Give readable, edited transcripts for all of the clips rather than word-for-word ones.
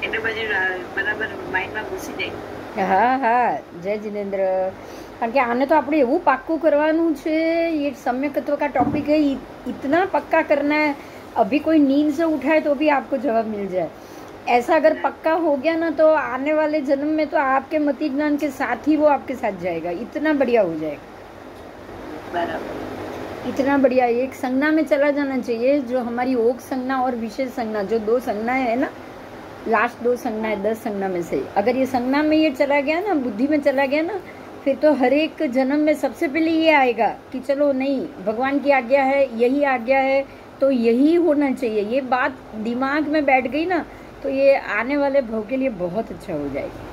એટલે પછી બરાબર માઇન્ડમાં ઘૂસી જાય. હા હા, જય जिनेन्द्र. કારણ કે આને તો આપણે એવું પાક્કું કરવાનું છે. ये सम्यकत्व का टॉपिक है, इतना पक्का करना है. अभी कोई नींद से उठाए तो भी आपको जवाब मिल जाए. ऐसा अगर पक्का हो गया ना तो आने वाले जन्म में तो आपके मति ज्ञान के साथ ही वो आपके साथ जाएगा. इतना बढ़िया हो जाएगा, બરાબર. इतना बढ़िया. एक संज्ञा में चला जाना चाहिए, जो हमारी ओक संज्ञा और विशेष संज्ञा, जो दो संज्ञाएं है ना, लास्ट दो संज्ञा है 10 संज्ञा में से. अगर ये संज्ञा में ये चला गया ना, बुद्धि में चला गया ना, फिर तो हर एक जन्म में सबसे पहले ये आएगा कि चलो नहीं, भगवान की आज्ञा है, यही आज्ञा है तो यही होना चाहिए. ये बात दिमाग में बैठ गई ना तो ये आने वाले भव के लिए बहुत अच्छा हो जाएगा.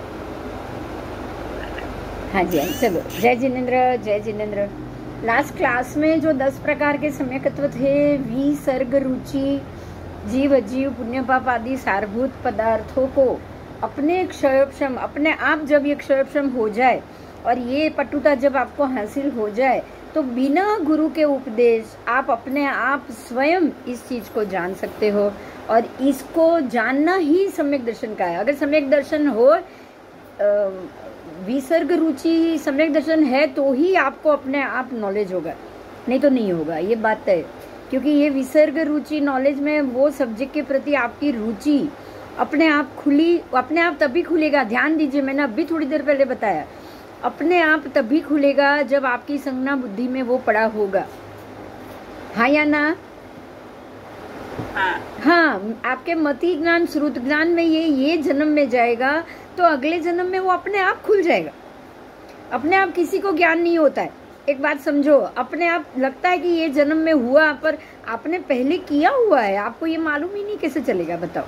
हाँ जी, हाँ, चलो. जय जिनेन्द्र, जय जिनेन्द्र. लास्ट क्लास में जो 10 प्रकार के सम्यकत्व थे, विसर्ग, रुचि, जीव अजीव, पुण्य पाप आदि सारभूत पदार्थों को अपने क्षयक्षम, अपने आप जब ये क्षयक्षम हो जाए और ये पटुता जब आपको हासिल हो जाए तो बिना गुरु के उपदेश आप अपने आप स्वयं इस चीज को जान सकते हो. और इसको जानना ही सम्यक दर्शन का है. अगर सम्यक दर्शन हो, विसर्ग रुचि सम्यक दर्शन है तो ही आपको अपने आप नॉलेज होगा, नहीं तो नहीं होगा. ये बात है, क्योंकि ये विसर्ग रुचि नॉलेज में वो सब्जेक्ट के प्रति आपकी रुचि अपने आप खुली, अपने आप तभी खुलेगा. ध्यान दीजिए, मैंने अभी थोड़ी देर पहले बताया, अपने आप तभी खुलेगा जब आपकी संज्ञा बुद्धि में वो पड़ा होगा. हाँ या ना? हाँ, आपके मति ज्ञान श्रुत ज्ञान में ये जन्म में जाएगा तो अगले जन्म में वो अपने आप खुल जाएगा. अपने आप किसी को ज्ञान नहीं होता है. एक बात समझो, अपने आप लगता है कि ये जन्म में हुआ, पर आपने पहले किया हुआ है, आपको ये मालूम ही नहीं, कैसे चलेगा बताओ.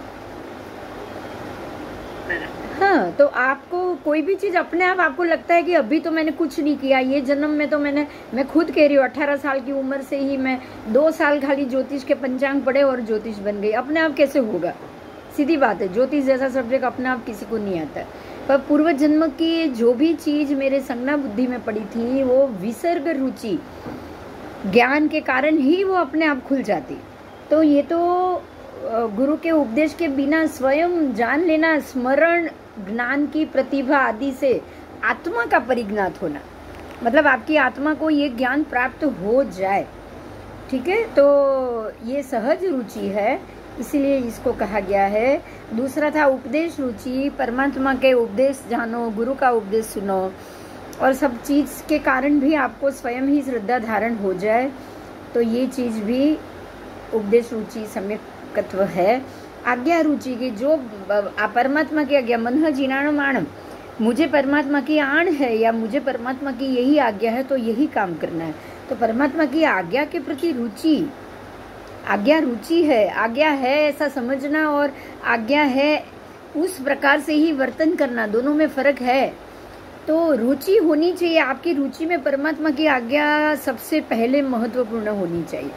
हाँ, तो आपको कोई भी चीज अपने आप आपको लगता है कि अभी तो मैंने कुछ नहीं किया, ये जन्म में तो मैं खुद कह रही हूँ 18 साल की उम्र से ही मैं 2 साल खाली ज्योतिष के पंचांग पढ़े और ज्योतिष बन गई. अपने आप कैसे होगा? सीधी बात है, ज्योतिष जैसा सब्जेक्ट अपने आप किसी को नहीं आता. पर पूर्व जन्म की जो भी चीज मेरे संज्ञा बुद्धि में पड़ी थी, वो विसर्ग रुचि ज्ञान के कारण ही वो अपने आप खुल जाती. तो ये तो गुरु के उपदेश के बिना स्वयं जान लेना, स्मरण, ज्ञान की प्रतिभा आदि से आत्मा का परिज्ञात होना, मतलब आपकी आत्मा को ये ज्ञान प्राप्त हो जाए. ठीक है, तो ये सहज रुचि है, इसीलिए इसको कहा गया है. दूसरा था उपदेश रुचि, परमात्मा के उपदेश जानो, गुरु का उपदेश सुनो, और सब चीज के कारण भी आपको स्वयं ही श्रद्धा धारण हो जाए. तो ये चीज भी उपदेश रुचि सम्यकत्व है. आज्ञा रुचि की, जो परमात्मा की आज्ञा, मन जीनाणु माणम, मुझे परमात्मा की आण है या मुझे परमात्मा की यही आज्ञा है तो यही काम करना है. तो परमात्मा की आज्ञा के प्रति रुचि, आज्ञा रुचि है, आज्ञा है ऐसा समझना और आज्ञा है उस प्रकार से ही वर्तन करना, दोनों में फर्क है. तो रुचि होनी चाहिए, आपकी रुचि में परमात्मा की आज्ञा सबसे पहले महत्वपूर्ण होनी चाहिए.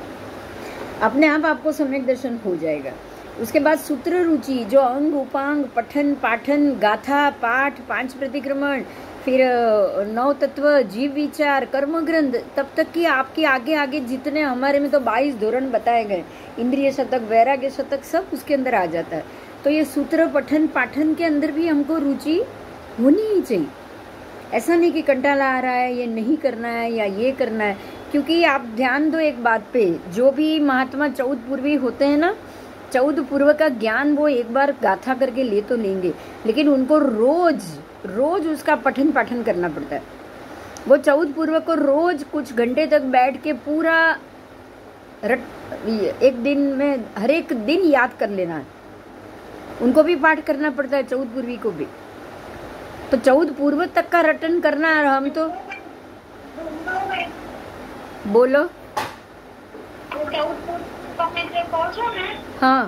अपने आप आपको सम्यक दर्शन हो जाएगा. उसके बाद सूत्र रुचि, जो अंग उपांग, पठन पाठन, गाथा पाठ, 5 प्रतिक्रमण, फिर 9 तत्व, जीव विचार, कर्म ग्रंथ, तब तक कि आपके आगे आगे जितने, हमारे में तो 22 धोरण बताए गए, इंद्रिय शतक, वैराग्य शतक, सब उसके अंदर आ जाता है. तो ये सूत्र पठन पाठन के अंदर भी हमको रुचि होनी ही चाहिए. ऐसा नहीं कि कंटाला आ रहा है, ये नहीं करना है या ये करना है. क्योंकि आप ध्यान दो एक बात पे, जो भी महात्मा 14 पूर्वी होते हैं ना, 14 पूर्व का ज्ञान वो एक बार गाथा करके ले तो लेंगे, लेकिन उनको रोज उसका पठन पाठन करना पड़ता है. वो 14 पूर्व को रोज कुछ घंटे तक बैठ के पूरा एक दिन में हर एक दिन याद कर लेना है. उनको भी पाठ करना पड़ता है 14 पूर्वी को भी. तो 14 पूर्व तक का रटन करना है. हम तो बोलो. हाँ,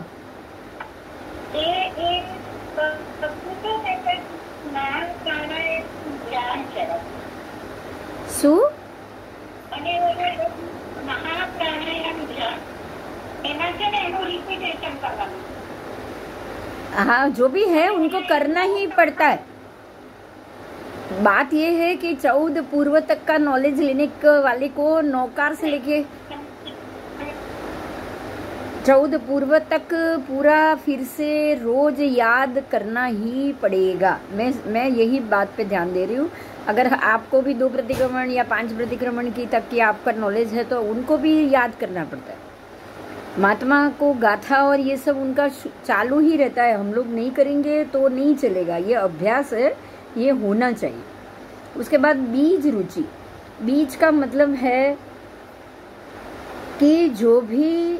શું? हाँ, जो भी है उनको करना ही पड़ता है. बात ये है कि 14 पूर्व तक का नॉलेज लेने वाले को नौकार से लेके 14 पूर्व तक पूरा फिर से रोज याद करना ही पड़ेगा। मैं यही बात पे ध्यान दे रही हूँ। अगर आपको भी 2 प्रतिक्रमण या 5 प्रतिक्रमण की तक की आपका नॉलेज है तो उनको भी याद करना पड़ता है। महात्मा को गाथा और ये सब उनका चालू ही रहता है। हम लोग नहीं करेंगे तो नहीं चलेगा, ये अभ्यास है, ये होना चाहिए। उसके बाद बीज रुचि। बीज का मतलब है कि जो भी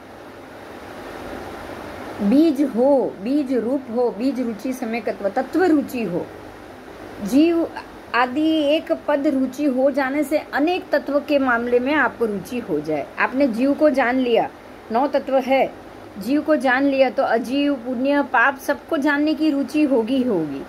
बीज हो, बीज रूप हो, बीज रुचि सम्यकत्व, तत्व रुचि हो, जीव आदि एक पद रुचि हो जाने से अनेक तत्व के मामले में आपको रुचि हो जाए। आपने जीव को जान लिया, 9 तत्व है, जीव को जान लिया तो अजीव, पुण्य, पाप सबको जानने की रुचि होगी।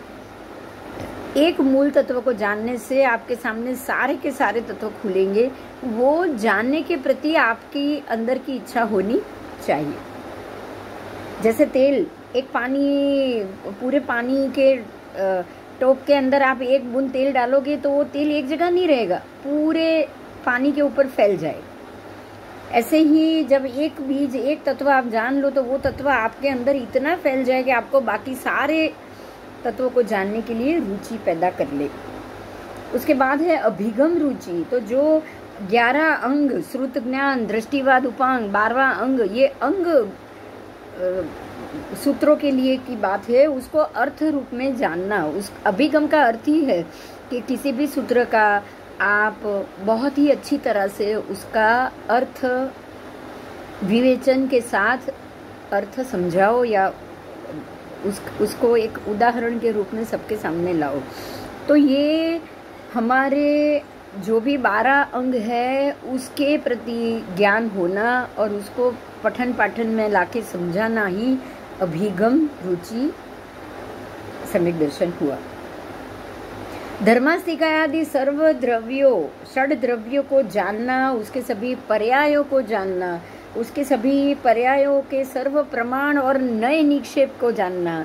एक मूल तत्व को जानने से आपके सामने सारे के सारे तत्व खुलेंगे। वो जानने के प्रति आपकी अंदर की इच्छा होनी चाहिए। जैसे तेल, एक पानी, पूरे पानी के टोप के अंदर आप एक बूंद तेल डालोगे तो वो तेल एक जगह नहीं रहेगा, पूरे पानी के ऊपर फैल जाएगा। ऐसे ही जब एक बीज, एक तत्व आप जान लो तो वो तत्व आपके अंदर इतना फैल जाए कि आपको बाकी सारे तत्वों को जानने के लिए रुचि पैदा कर ले। उसके बाद है अभिगम रुचि। तो जो 11 अंग, श्रुत ज्ञान, दृष्टिवाद उपांग, 12वां अंग, ये अंग सूत्रों के लिए की बात है, उसको अर्थ रूप में जानना। उस अभिगम का अर्थ ही है कि किसी भी सूत्र का आप बहुत ही अच्छी तरह से उसका अर्थ विवेचन के साथ अर्थ समझाओ या उसको एक उदाहरण के रूप में सबके सामने लाओ। तो ये हमारे जो भी 12 अंग है उसके प्रति ज्ञान होना और उसको पठन पाठन में लाके समझाना ही अभिगम रुचि सम्यक दर्शन हुआ। धर्मास्तिका आदि सर्व द्रव्यों, षड द्रव्यों को जानना, उसके सभी पर्यायों को जानना, उसके सभी पर्यायों के सर्व प्रमाण और नए निक्षेप को जानना,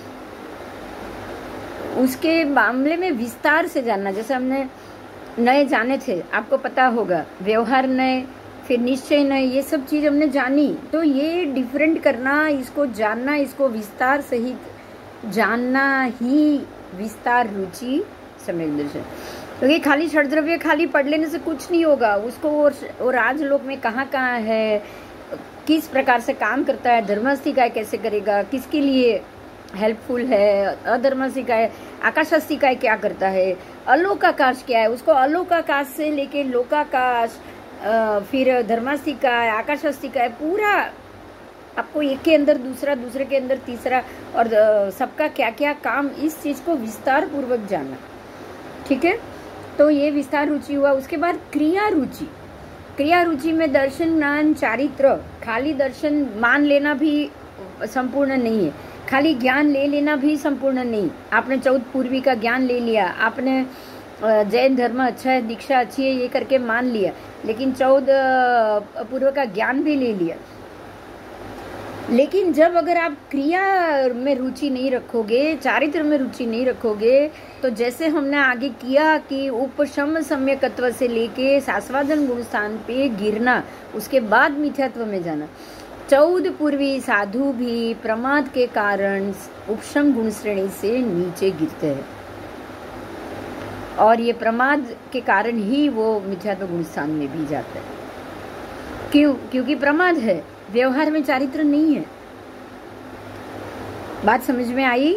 उसके मामले में विस्तार से जानना। जैसे हमने नए जाने थे, आपको पता होगा, व्यवहार नए, फिर निश्चय नए, ये सब चीज हमने जानी। तो ये डिफरेंट करना, इसको जानना, इसको विस्तार सहित जानना ही विस्तार रुचि सम्यक दर्शन। क्योंकि खाली षड्द्रव्य खाली पढ़ लेने से कुछ नहीं होगा। उसको वो राजलोक में कहाँ कहाँ है, किस प्रकार से काम करता है, धर्मास्तिकाय कैसे करेगा, किसके लिए हेल्पफुल है, अधर्मास्तिकाय, आकाशास्तिकाय क्या करता है, अलोकाकाश क्या है, उसको अलोकाकाश से लेके लोकाकाश, फिर धर्मास्तिकाय, आकाशास्तिकाय, पूरा आपको एक के अंदर दूसरा, दूसरे के अंदर तीसरा, और सबका क्या क्या काम, इस चीज को विस्तार पूर्वक जानना। ठीक है, तो ये विस्तार रुचि हुआ। उसके बाद क्रिया रुचि। क्रिया रुचि में दर्शन, ज्ञान, चारित्र, खाली दर्शन मान लेना भी संपूर्ण नहीं है, खाली ज्ञान ले लेना भी संपूर्ण नहीं। आपने 14 पूर्वी का ज्ञान ले लिया, आपने जैन धर्म अच्छा है, दीक्षा अच्छी है, ये करके मान लिया, लेकिन 14 पूर्व का ज्ञान भी ले लिया। लेकिन जब अगर आप क्रिया में रुचि नहीं रखोगे, चारित्र में रुचि नहीं रखोगे, तो जैसे हमने आगे किया कि उपशम सम्यकत्व से लेके सास्वादन गुण स्थान पे गिरना, उसके बाद मिथ्यात्व में जाना। 14 पूर्वी साधु भी प्रमाद के कारण उपशम गुण श्रेणी से नीचे गिरते हैं, और ये प्रमाद के कारण ही वो मिथ्यात्व गुण स्थान में भी जाते हैं। क्यों? क्योंकि प्रमाद है, व्यवहार में चारित्र नहीं है। बात समझ में आई?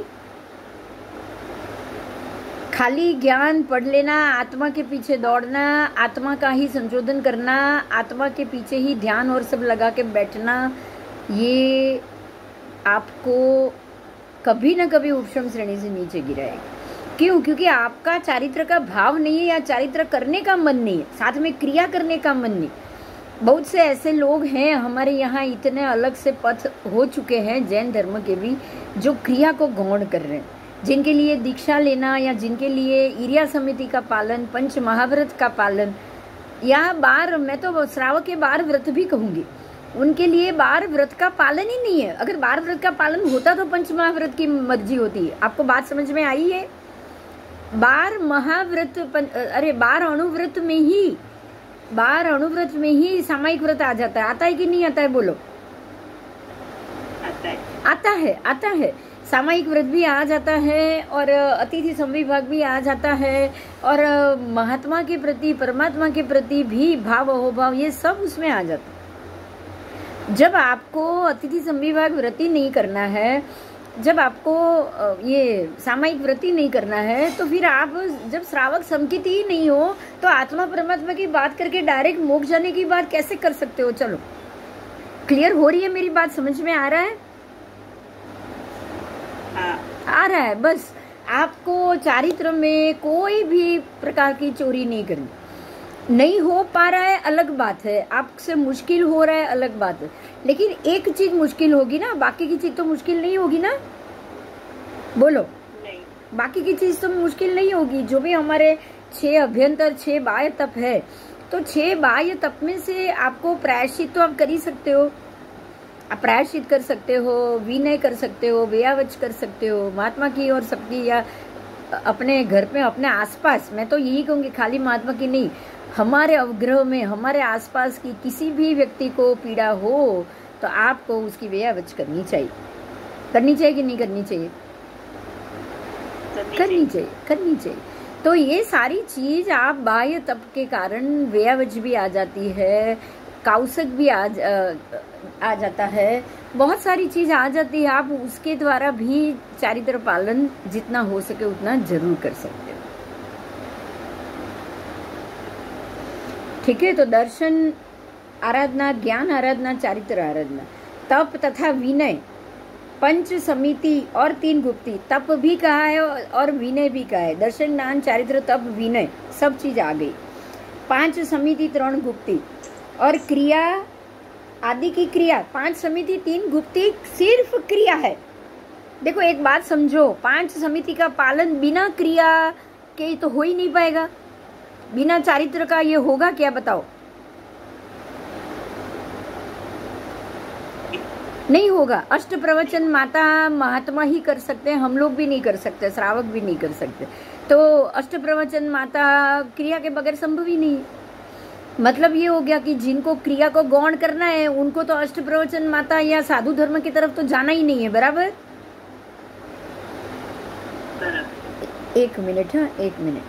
खाली ज्ञान पढ़ लेना, आत्मा के पीछे दौड़ना, आत्मा का ही संशोधन करना, आत्मा के पीछे ही ध्यान और सब लगा के बैठना, ये आपको कभी ना कभी उपशम श्रेणी से नीचे गिराएगा। क्यों? क्योंकि आपका चारित्र का भाव नहीं है, या चारित्र करने का मन नहीं है, साथ में क्रिया करने का मन नहीं। बहुत से ऐसे लोग हैं हमारे यहाँ, इतने अलग से पथ हो चुके हैं जैन धर्म के भी, जो क्रिया को गौण कर रहे हैं, जिनके लिए दीक्षा लेना या जिनके लिए इरिया समिति का पालन, पंच महाव्रत का पालन, या 12, मैं तो श्रावक के 12 व्रत भी कहूंगी, उनके लिए 12 व्रत का पालन ही नहीं है। अगर 12 व्रत का पालन होता तो पंच महाव्रत की मर्जी होती है। आपको बात समझ में आई है? 12 महाव्रत, अरे 12 अणुव्रत में ही, 12 अणुव्रत में ही सामायिक व्रत आ जाता है। आता है कि नहीं आता है? बोलो। आता है, सामायिक व्रत भी आ जाता है और अतिथि संविभाग भी आ जाता है और महात्मा के प्रति, परमात्मा के प्रति भी भाव अहोभाव ये सब उसमें आ जाता है। जब आपको अतिथि संविभाग व्रत ही नहीं करना है, जब आपको ये सामायिक व्रत ही नहीं करना है, तो फिर आप जब श्रावक समकित ही नहीं हो तो आत्मा परमात्मा की बात करके डायरेक्ट मोक्ष जाने की बात कैसे कर सकते हो? चलो क्लियर हो रही है मेरी बात, समझ में आ रहा है? आ रहा है। बस आपको चारित्र में कोई भी प्रकार की चोरी नहीं करनी। नहीं हो पा रहा है अलग बात है, आपसे मुश्किल हो रहा है अलग बात है, लेकिन एक चीज मुश्किल होगी ना, बाकी की चीज तो मुश्किल नहीं होगी ना? बोलो नहीं। बाकी की चीज तो मुश्किल नहीं होगी। जो भी हमारे 6 अभ्यंतर 6 बाह्य तप है, तो 6 बाह्य तप में से आपको प्रायश्चित तो आप कर ही सकते हो। आप प्रायश्चित कर सकते हो, विनय कर सकते हो, व्यावच कर सकते हो, महात्मा की और सबकी, या अपने घर पे अपने आसपास। मैं तो यही कहूँगी खाली महात्मा की नहीं, हमारे अवग्रह में हमारे आसपास की किसी भी व्यक्ति को पीड़ा हो तो आपको उसकी व्यावच करनी चाहिए। करनी चाहिए कि नहीं करनी चाहिए? करनी चाहिए। तो ये सारी चीज आप बाह्य तप के कारण व्यावच भी आ जाती है, कौशक भी आ जाता है, बहुत सारी चीज आ जाती है। आप उसके द्वारा भी चारित्र पालन जितना हो सके उतना जरूर कर सकते हो। ठीक है, तो दर्शन आराधना, ज्ञान आराधना, चारित्र आराधना, तप तथा विनय, पंच समिति और 3 गुप्ती। तप भी कहा है और विनय भी कहा है। दर्शन, ज्ञान, चारित्र, तप, विनय सब चीज आ गई। 5 समिति 3 गुप्ती और क्रिया आदि की क्रिया। 5 समिति 3 गुप्ती सिर्फ क्रिया है। देखो एक बात समझो, 5 समिति का पालन बिना क्रिया के तो हो ही नहीं पाएगा। बिना चारित्र का ये होगा क्या? बताओ, नहीं होगा। अष्ट प्रवचन माता महात्मा ही कर सकते हैं, हम लोग भी नहीं कर सकते, श्रावक भी नहीं कर सकते। तो अष्ट प्रवचन माता क्रिया के बगैर संभव ही नहीं। मतलब ये हो गया कि जिनको क्रिया को गौण करना है उनको तो अष्ट प्रवचन माता या साधु धर्म की तरफ तो जाना ही नहीं है। बराबर? एक मिनट, हाँ 1 मिनट।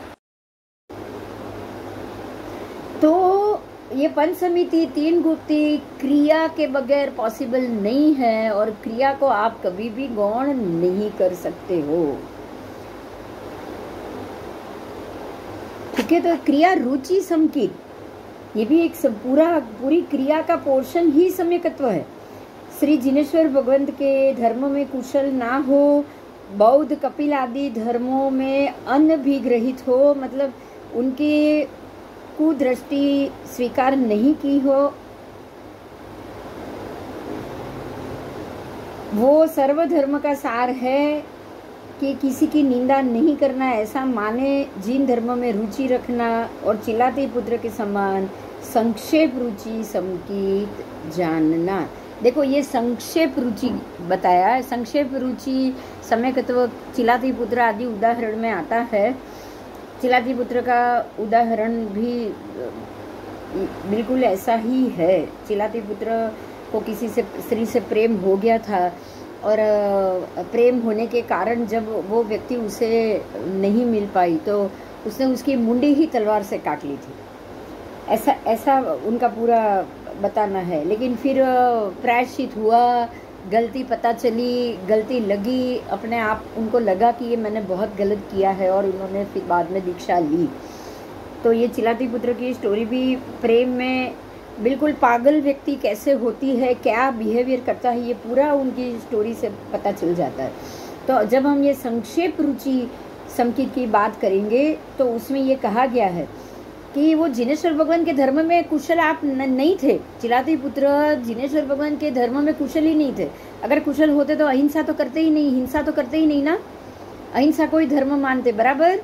तो ये पंच समिति 3 गुप्ती क्रिया के बगैर पॉसिबल नहीं है और क्रिया को आप कभी भी गौण नहीं कर सकते हो। ठीक है, तो क्रिया रुचि समकित, ये भी एक पूरी क्रिया का पोर्शन ही सम्यकत्व है। श्री जिनेश्वर भगवंत के धर्म में कुशल ना हो, बौद्ध कपिल आदि धर्मों में अनभिग्रहित हो, मतलब उनके कुदृष्टि स्वीकार नहीं की हो, वो सर्वधर्म का सार है कि किसी की निंदा नहीं करना, ऐसा माने, जिन धर्म में रुचि रखना और चिल्लाते पुत्र के समान संक्षेप रुचि समकित जानना। देखो ये संक्षेप रुचि बताया है। संक्षेप रुचि सम्यकत्व चिल्लाते पुत्र आदि उदाहरण में आता है। चिल्लाती पुत्र का उदाहरण भी बिल्कुल ऐसा ही है। चिल्लाती पुत्र को किसी से, स्त्री से प्रेम हो गया था और प्रेम होने के कारण जब वो व्यक्ति उसे नहीं मिल पाई तो उसने उसकी मुंडी ही तलवार से काट ली थी। ऐसा उनका पूरा बताना है। लेकिन फिर प्रायश्चित हुआ, गलती पता चली, गलती लगी, अपने आप उनको लगा कि ये मैंने बहुत गलत किया है और उन्होंने फिर बाद में दीक्षा ली। तो ये चिल्लाती पुत्र की स्टोरी भी प्रेम में बिल्कुल पागल व्यक्ति कैसे होती है, क्या बिहेवियर करता है, ये पूरा उनकी स्टोरी से पता चल जाता है। तो जब हम ये संक्षेप रुचि समकित की बात करेंगे तो उसमें ये कहा गया है कि वो जिनेश्वर भगवान के धर्म में कुशल आप नहीं थे। चिल्लाती पुत्र जिनेश्वर भगवान के धर्म में कुशल ही नहीं थे। अगर कुशल होते तो अहिंसा तो करते ही नहीं, हिंसा तो करते ही नहीं ना। अहिंसा को ही धर्म मानते। बराबर?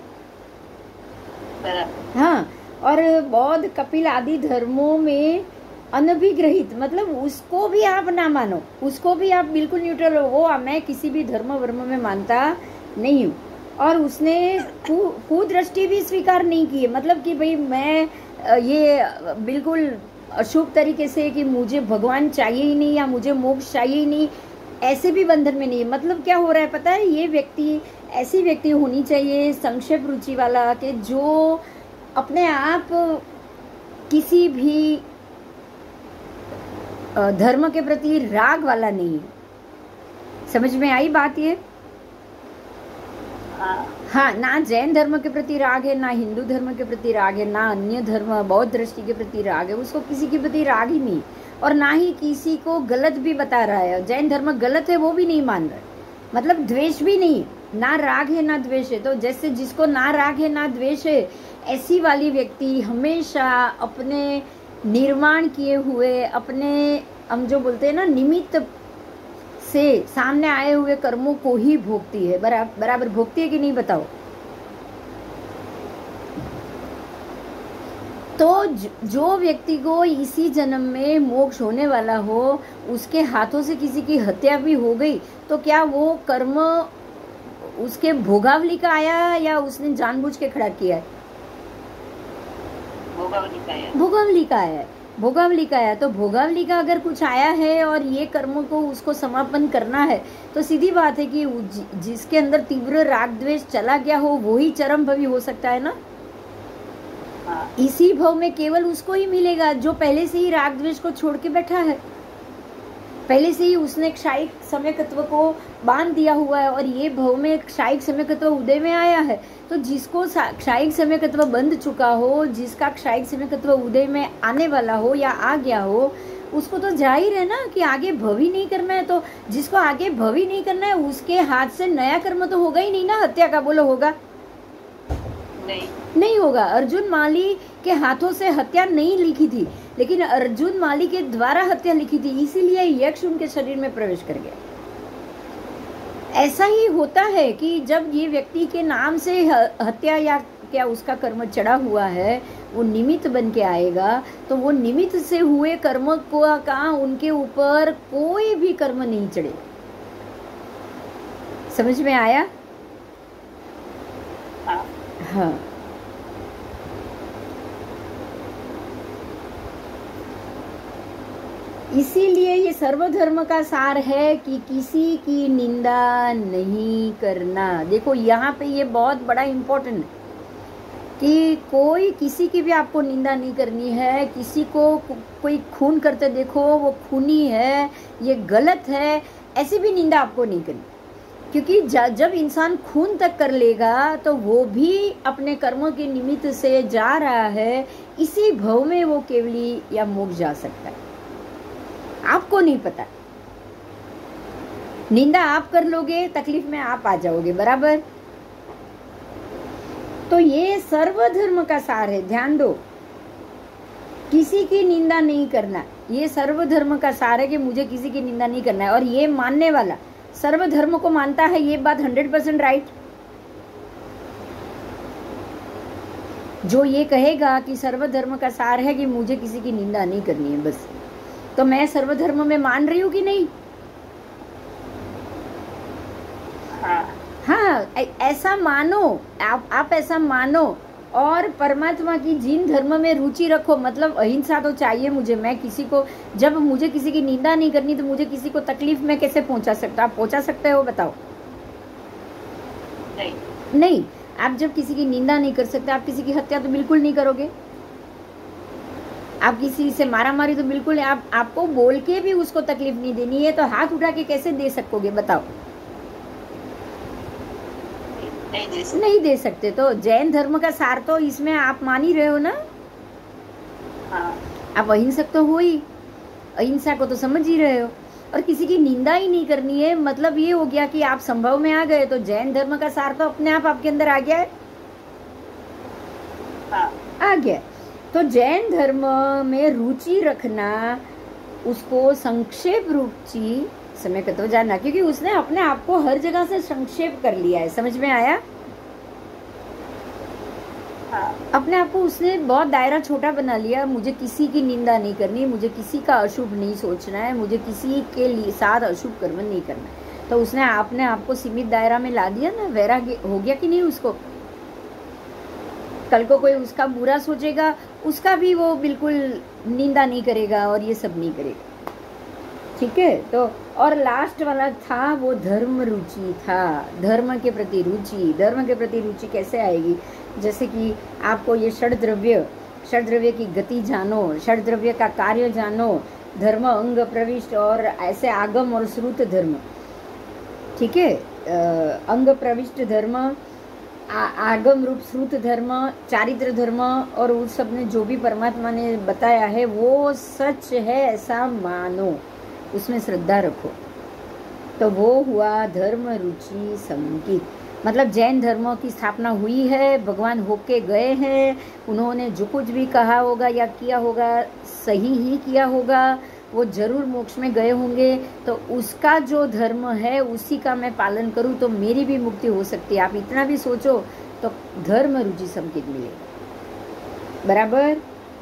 हाँ। और बौद्ध कपिल आदि धर्मों में अनभिग्रहित, मतलब उसको भी आप ना मानो, उसको भी आप बिल्कुल न्यूट्रल हो। वो मैं किसी भी धर्म वर्म में मानता नहीं हूँ। और उसने कुदृष्टि भी स्वीकार नहीं की है, मतलब कि भाई मैं ये बिल्कुल अशुभ तरीके से कि मुझे भगवान चाहिए ही नहीं या मुझे मोक्ष चाहिए ही नहीं, ऐसे भी बंधन में नहीं है। मतलब क्या हो रहा है पता है, ये व्यक्ति ऐसी व्यक्ति होनी चाहिए संक्षेप रुचि वाला कि जो अपने आप किसी भी धर्म के प्रति राग वाला नहीं है। समझ में आई बात ये? हाँ, ना जैन धर्म के प्रति राग है, ना हिंदू धर्म के प्रति राग है, ना अन्य धर्म बौद्ध दृष्टि के प्रति राग है, उसको किसी के प्रति राग ही नहीं, और ना ही किसी को गलत भी बता रहा है। जैन धर्म गलत है वो भी नहीं मान रहा है, मतलब द्वेष भी नहीं, ना राग है ना द्वेष है। तो जैसे जिसको ना राग है ना द्वेष है, ऐसी वाली व्यक्ति हमेशा अपने निर्माण किए हुए, अपने हम जो बोलते हैं ना निमित्त से सामने आए हुए कर्मों को ही भोगती है। बराबर भोगती है कि नहीं बताओ? तो जो व्यक्ति को इसी जन्म में मोक्ष होने वाला हो, उसके हाथों से किसी की हत्या भी हो गई, तो क्या वो कर्म उसके भोगावली का आया या उसने जानबूझ के खड़ा किया है? भोगावली का आया है। भोगावली का आया, तो भोगावली का अगर कुछ आया है और ये कर्मों को उसको समापन करना है, तो सीधी बात है कि जिसके अंदर तीव्र राग द्वेष चला गया हो वही चरम भवी हो सकता है ना। इसी भव में केवल उसको ही मिलेगा जो पहले से ही राग द्वेष को छोड़ के बैठा है, पहले से ही उसने क्षायिक सम्यकत्व को बांध दिया हुआ है, और ये भव में क्षायिक सम्यकत्व उदय में आया है। तो जिसको क्षायिक सम्यकत्व बंध चुका हो, जिसका क्षायिक सम्यकत्व उदय में आने वाला हो या आ गया हो, उसको तो जाहिर है ना कि आगे भवी नहीं करना है। तो जिसको आगे भवी नहीं करना है उसके हाथ से नया कर्म तो होगा ही नहीं ना हत्या का। बोलो होगा? नहीं होगा। अर्जुन माली के हाथों से हत्या नहीं लिखी थी, लेकिन अर्जुन माली के द्वारा हत्या लिखी थी, इसीलिए यक्ष उनके शरीर में प्रवेश कर गया। ऐसा ही होता है कि जब ये व्यक्ति के नाम से हत्या या क्या उसका कर्म चढ़ा हुआ है, वो निमित्त बन के आएगा, तो वो निमित्त से हुए कर्म को का उनके ऊपर कोई भी कर्म नहीं चढ़े। समझ में आया? हाँ। इसीलिए ये सर्वधर्म का सार है कि किसी की निंदा नहीं करना। देखो यहाँ पे ये बहुत बड़ा इम्पोर्टेंट है कि कोई किसी की भी आपको निंदा नहीं करनी है। किसी को कोई खून करते देखो वो खूनी है, ये गलत है, ऐसी भी निंदा आपको नहीं करनी, क्योंकि जब इंसान खून तक कर लेगा तो वो भी अपने कर्मों के निमित्त से जा रहा है। इसी भव में वो केवली या मोक्ष जा सकता है, आपको नहीं पता। निंदा आप कर लोगे, तकलीफ में आप आ जाओगे। बराबर? तो ये सर्वधर्म का सार है, ध्यान दो। किसी की निंदा नहीं करना, ये सर्वधर्म का सार है कि मुझे किसी की निंदा नहीं करना है। और ये मानने वाला सर्वधर्म को मानता है, ये बात 100% राइट। जो ये कहेगा कि सर्वधर्म का सार है कि मुझे किसी की निंदा नहीं करनी है बस, तो मैं सर्वधर्म में मान रही हूँ कि नहीं? हाँ, ऐसा मानो, आप ऐसा मानो और परमात्मा की जिन धर्म में रुचि रखो। मतलब अहिंसा तो चाहिए मुझे, मैं किसी को, जब मुझे किसी की निंदा नहीं करनी तो मुझे किसी को तकलीफ में कैसे पहुंचा सकता? आप पहुंचा सकते हो? बताओ। नहीं, आप जब किसी की निंदा नहीं कर सकते, आप किसी की हत्या तो बिल्कुल नहीं करोगे, आप किसी से मारामारी तो बिल्कुल, आपको बोल के भी उसको तकलीफ नहीं देनी है, तो हाथ उठा के कैसे दे सकोगे? बताओ। नहीं दे सकते। तो जैन धर्म का सार तो इसमें आप मान ही रहे हो ना। आप अहिंसक तो हो ही, अहिंसा को तो समझ ही रहे हो, और किसी की निंदा ही नहीं करनी है। मतलब ये हो गया कि आप संभव में आ गए, तो जैन धर्म का सार तो अपने आप आपके अंदर आ गया है। आ गया। तो जैन धर्म में रुचि रखना, उसको संक्षेप रुचि समय का तो जानना, क्योंकि उसने अपने आप को हर जगह से संक्षेप कर लिया है। समझ में आया? अपने आप को उसने बहुत दायरा छोटा बना लिया। मुझे किसी की निंदा नहीं करनी, मुझे किसी का अशुभ नहीं सोचना है, मुझे किसी के लिए साथ अशुभ कर्म नहीं करना है। तो उसने अपने आप को सीमित दायरा में ला दिया ना। वैराग्य हो गया कि नहीं उसको? कल को कोई उसका बुरा सोचेगा, उसका भी वो बिल्कुल निंदा नहीं करेगा और ये सब नहीं करेगा। ठीक है? तो और लास्ट वाला था वो धर्म रुचि था, धर्म के प्रति रुचि। धर्म के प्रति रुचि कैसे आएगी? जैसे कि आपको ये षड द्रव्य की गति जानो, षड द्रव्य का कार्य जानो, धर्म अंग प्रविष्ट और ऐसे आगम और श्रुत धर्म, ठीक है, अंग प्रविष्ट धर्म, आगम रूप श्रुत धर्म, चारित्र धर्म, और उस सब ने जो भी परमात्मा ने बताया है वो सच है ऐसा मानो, उसमें श्रद्धा रखो। तो वो हुआ धर्म रुचि संकित। मतलब जैन धर्मों की स्थापना हुई है, भगवान होके गए हैं, उन्होंने जो कुछ भी कहा होगा या किया होगा सही ही किया होगा, वो जरूर मोक्ष में गए होंगे। तो उसका जो धर्म है उसी का मैं पालन करूं तो मेरी भी मुक्ति हो सकती है। आप इतना भी सोचो तो धर्म रुचि संकित मिलेगा। बराबर?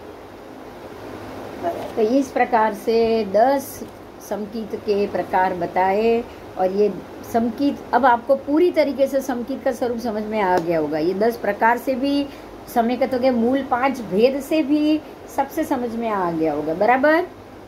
तो इस प्रकार से 10 संकित के प्रकार बताए, और ये संकित अब आपको पूरी तरीके से संकित का स्वरूप समझ में आ गया होगा। ये 10 प्रकार से भी, सम्यकत्व के मूल 5 भेद से भी सबसे समझ में आ गया होगा। बराबर?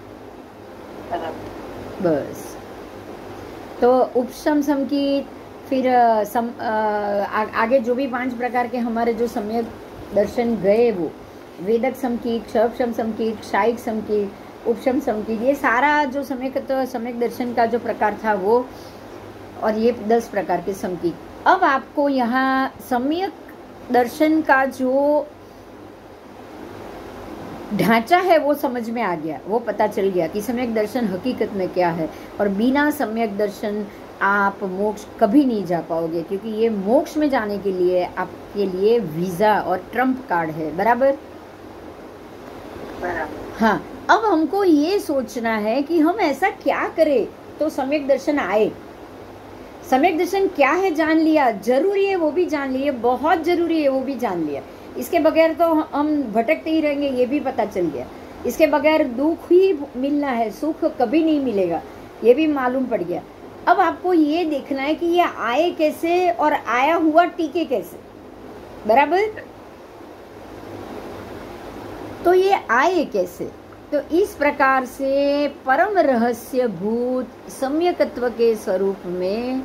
बस। तो उपशम संकित, फिर आगे जो भी 5 प्रकार के हमारे जो सम्यक दर्शन गए, वो वेदक संकित, क्षपशम संकित, क्षायिक संकित, उपशम संकित, ये सारा जो सम्यक दर्शन का जो प्रकार था वो, और ये 10 प्रकार के संकित। अब आपको यहाँ सम्यक दर्शन का जो ढांचा है वो समझ में आ गया, वो पता चल गया कि सम्यक दर्शन हकीकत में क्या है। और बिना सम्यक दर्शन आप मोक्ष कभी नहीं जा पाओगे, क्योंकि ये मोक्ष में जाने के लिए आपके लिए वीजा और ट्रम्प कार्ड है। बराबर? हाँ। अब हमको ये सोचना है कि हम ऐसा क्या करें तो सम्यक दर्शन आए। सम्यक दर्शन क्या है जान लिया, जरूरी है वो भी जान लिया, बहुत जरूरी है वो भी जान लिया। इसके बगैर तो हम भटकते ही रहेंगे, ये भी पता चल गया। इसके बगैर दुख ही मिलना है, सुख कभी नहीं मिलेगा, ये भी मालूम पड़ गया। अब आपको ये देखना है कि ये आए कैसे और आया हुआ टीके कैसे। बराबर? तो ये आए कैसे? तो इस प्रकार से परम रहस्य भूत सम्यकत्व के स्वरूप में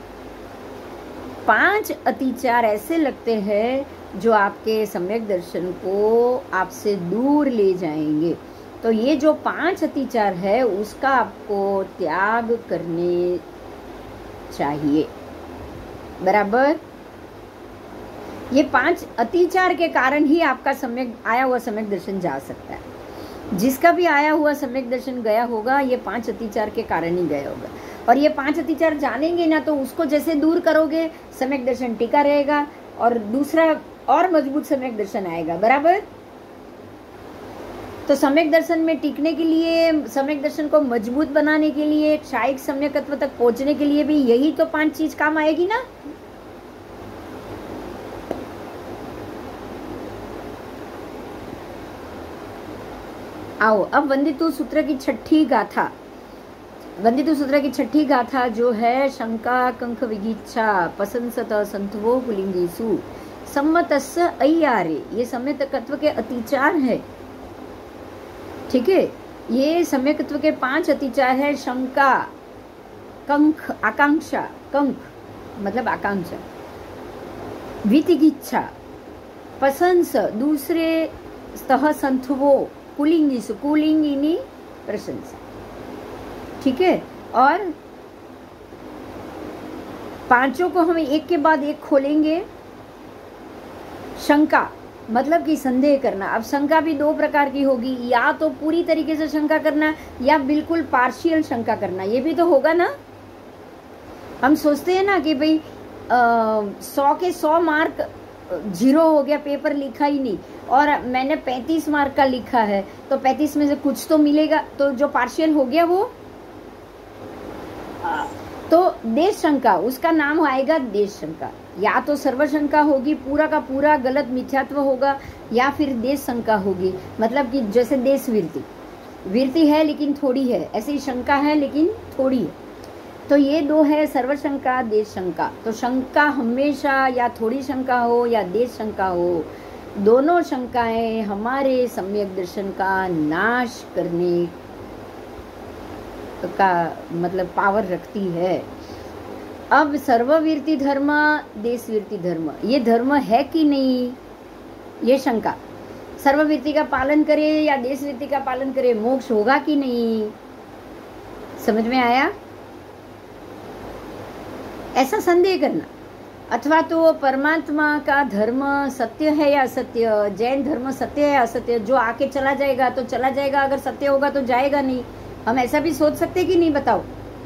5 अतिचार ऐसे लगते हैं जो आपके सम्यक दर्शन को आपसे दूर ले जाएंगे। तो ये जो 5 अतिचार है उसका आपको त्याग करने चाहिए। बराबर? ये 5 अतिचार के कारण ही आपका सम्यक आया हुआ सम्यक दर्शन जा सकता है। जिसका भी आया हुआ सम्यक दर्शन गया होगा ये 5 अतिचार के कारण ही गया होगा। और ये 5 अतिचार जानेंगे ना तो उसको जैसे दूर करोगे सम्यक दर्शन टिका रहेगा और दूसरा और मजबूत सम्यक दर्शन आएगा। बराबर? तो सम्यक दर्शन में टिकने के लिए, सम्यक दर्शन को मजबूत बनाने के लिए, क्षायिक सम्यकत्व तक पहुंचने के लिए भी यही तो 5 चीज काम आएगी ना। आओ अब वंदितु सूत्र की छठी गाथा। वंदितु सूत्र की छठी गाथा जो है, शंका कंख विगीच्छा पसंसत संतवो पुलिंगीसु सम्मतस्य अय्यारे, ये सम्यकत्व के अतिचार है। ठीक है, ये सम्यकत्व के 5 अतिचार है। शंका, कंख आकांक्षा, कंख मतलब आकांक्षा, वितिगिच्छा, पसंस दूसरे, स्तः संथवो पुलिंगीसु पुलिंगिनी प्रशंसा। ठीक है, और 5 को हम एक के बाद एक खोलेंगे। शंका मतलब कि संदेह करना। अब शंका भी 2 प्रकार की होगी, या तो पूरी तरीके से शंका करना या बिल्कुल पार्शियल शंका करना, ये भी तो होगा ना। हम सोचते हैं ना कि भाई 100 के 100 मार्क 0 हो गया, पेपर लिखा ही नहीं, और मैंने 35 मार्क का लिखा है तो 35 में से कुछ तो मिलेगा, तो जो पार्शियल हो गया वो तो देश शंका, उसका नाम आएगा देश शंका। या तो सर्व शंका होगी, पूरा का पूरा गलत मिथ्यात्व होगा, या फिर देश शंका होगी, मतलब कि जैसे देश वीरती है लेकिन थोड़ी है, ऐसी शंका है लेकिन थोड़ी है। तो ये 2 है, सर्व शंका, देश शंका। तो शंका हमेशा या थोड़ी शंका हो या देश शंका हो, दोनों शंकाएं हमारे सम्यक दर्शन का नाश करने का मतलब पावर रखती है। अब सर्ववीर्ति धर्म, देशवीर्ति धर्म, ये धर्म है कि नहीं, ये शंका। सर्ववीर्ति का पालन करे या देशवीर्ति का पालन करे, मोक्ष होगा कि नहीं, समझ में आया? ऐसा संदेह करना। अथवा तो परमात्मा का धर्म सत्य है या असत्य, जैन धर्म सत्य है या असत्य, जो आके चला जाएगा तो चला जाएगा, अगर सत्य होगा तो जाएगा नहीं। हम ऐसा भी सोच सकते कि नहीं, बताओ?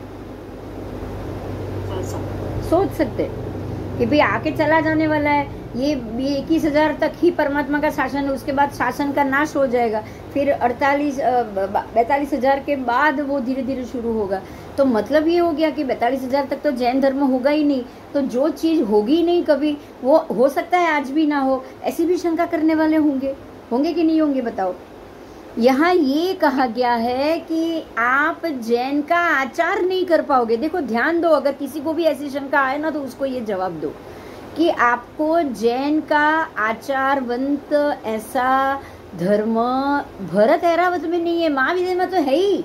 सोच सकते कि भाई आके चला जाने वाला है, ये 21,000 तक ही परमात्मा का शासन है, उसके बाद शासन का नाश हो जाएगा, फिर 42,000 के बाद वो धीरे धीरे शुरू होगा। तो मतलब ये हो गया कि 42,000 तक तो जैन धर्म होगा ही नहीं, तो जो चीज होगी नहीं कभी, वो हो सकता है आज भी ना हो, ऐसी भी शंका करने वाले होंगे कि नहीं होंगे, बताओ? यहाँ ये कहा गया है कि आप जैन का आचार नहीं कर पाओगे। देखो ध्यान दो, अगर किसी को भी ऐसी शंका आए ना तो उसको ये जवाब दो कि आपको जैन का आचारवंत ऐसा धर्म भरत ऐरावत में नहीं है, महाविद्या में तो है ही।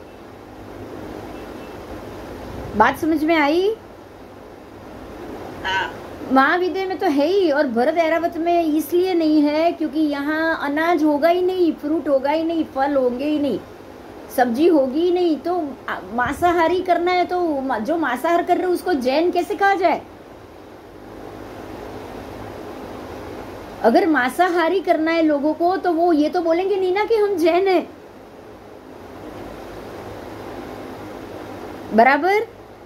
बात समझ में आई? महाविद्या में तो है ही, और भरत ऐरावत में इसलिए नहीं है क्योंकि यहाँ अनाज होगा ही नहीं, फ्रूट होगा ही नहीं, फल होंगे ही नहीं, सब्जी होगी ही नहीं। तो मांसाहारी करना है तो जो मांसाहार कर रहे हैं उसको जैन कैसे कहा जाए? अगर मांसाहारी करना है लोगों को तो वो ये तो बोलेंगे नहीं ना कि हम जैन हैं, बराबर?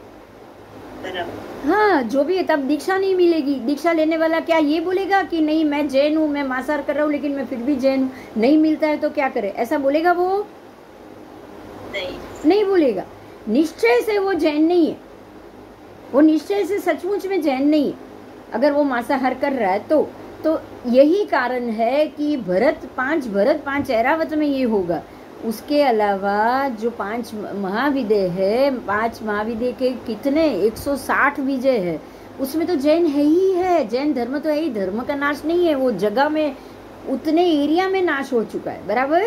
हाँ, जो भी है, तब दीक्षा नहीं मिलेगी। दीक्षा लेने वाला क्या ये बोलेगा कि नहीं मैं जैन हूँ, मैं मांसाहार कर रहा हूँ लेकिन मैं फिर भी जैन हूँ, नहीं मिलता है तो क्या करे, ऐसा बोलेगा वो? नहीं बोलेगा। निश्चय से वो जैन नहीं है, वो निश्चय से सचमुच में जैन नहीं है अगर वो मांसाहार कर रहा है तो यही कारण है कि भरत पांच ऐरावत में ये होगा। उसके अलावा जो 5 महाविद्य है, 5 महाविद्य के कितने 160 विजय है, उसमें तो जैन है ही है, जैन धर्म तो है ही, धर्म का नाश नहीं है, वो जगह में उतने एरिया में नाश हो चुका है, बराबर?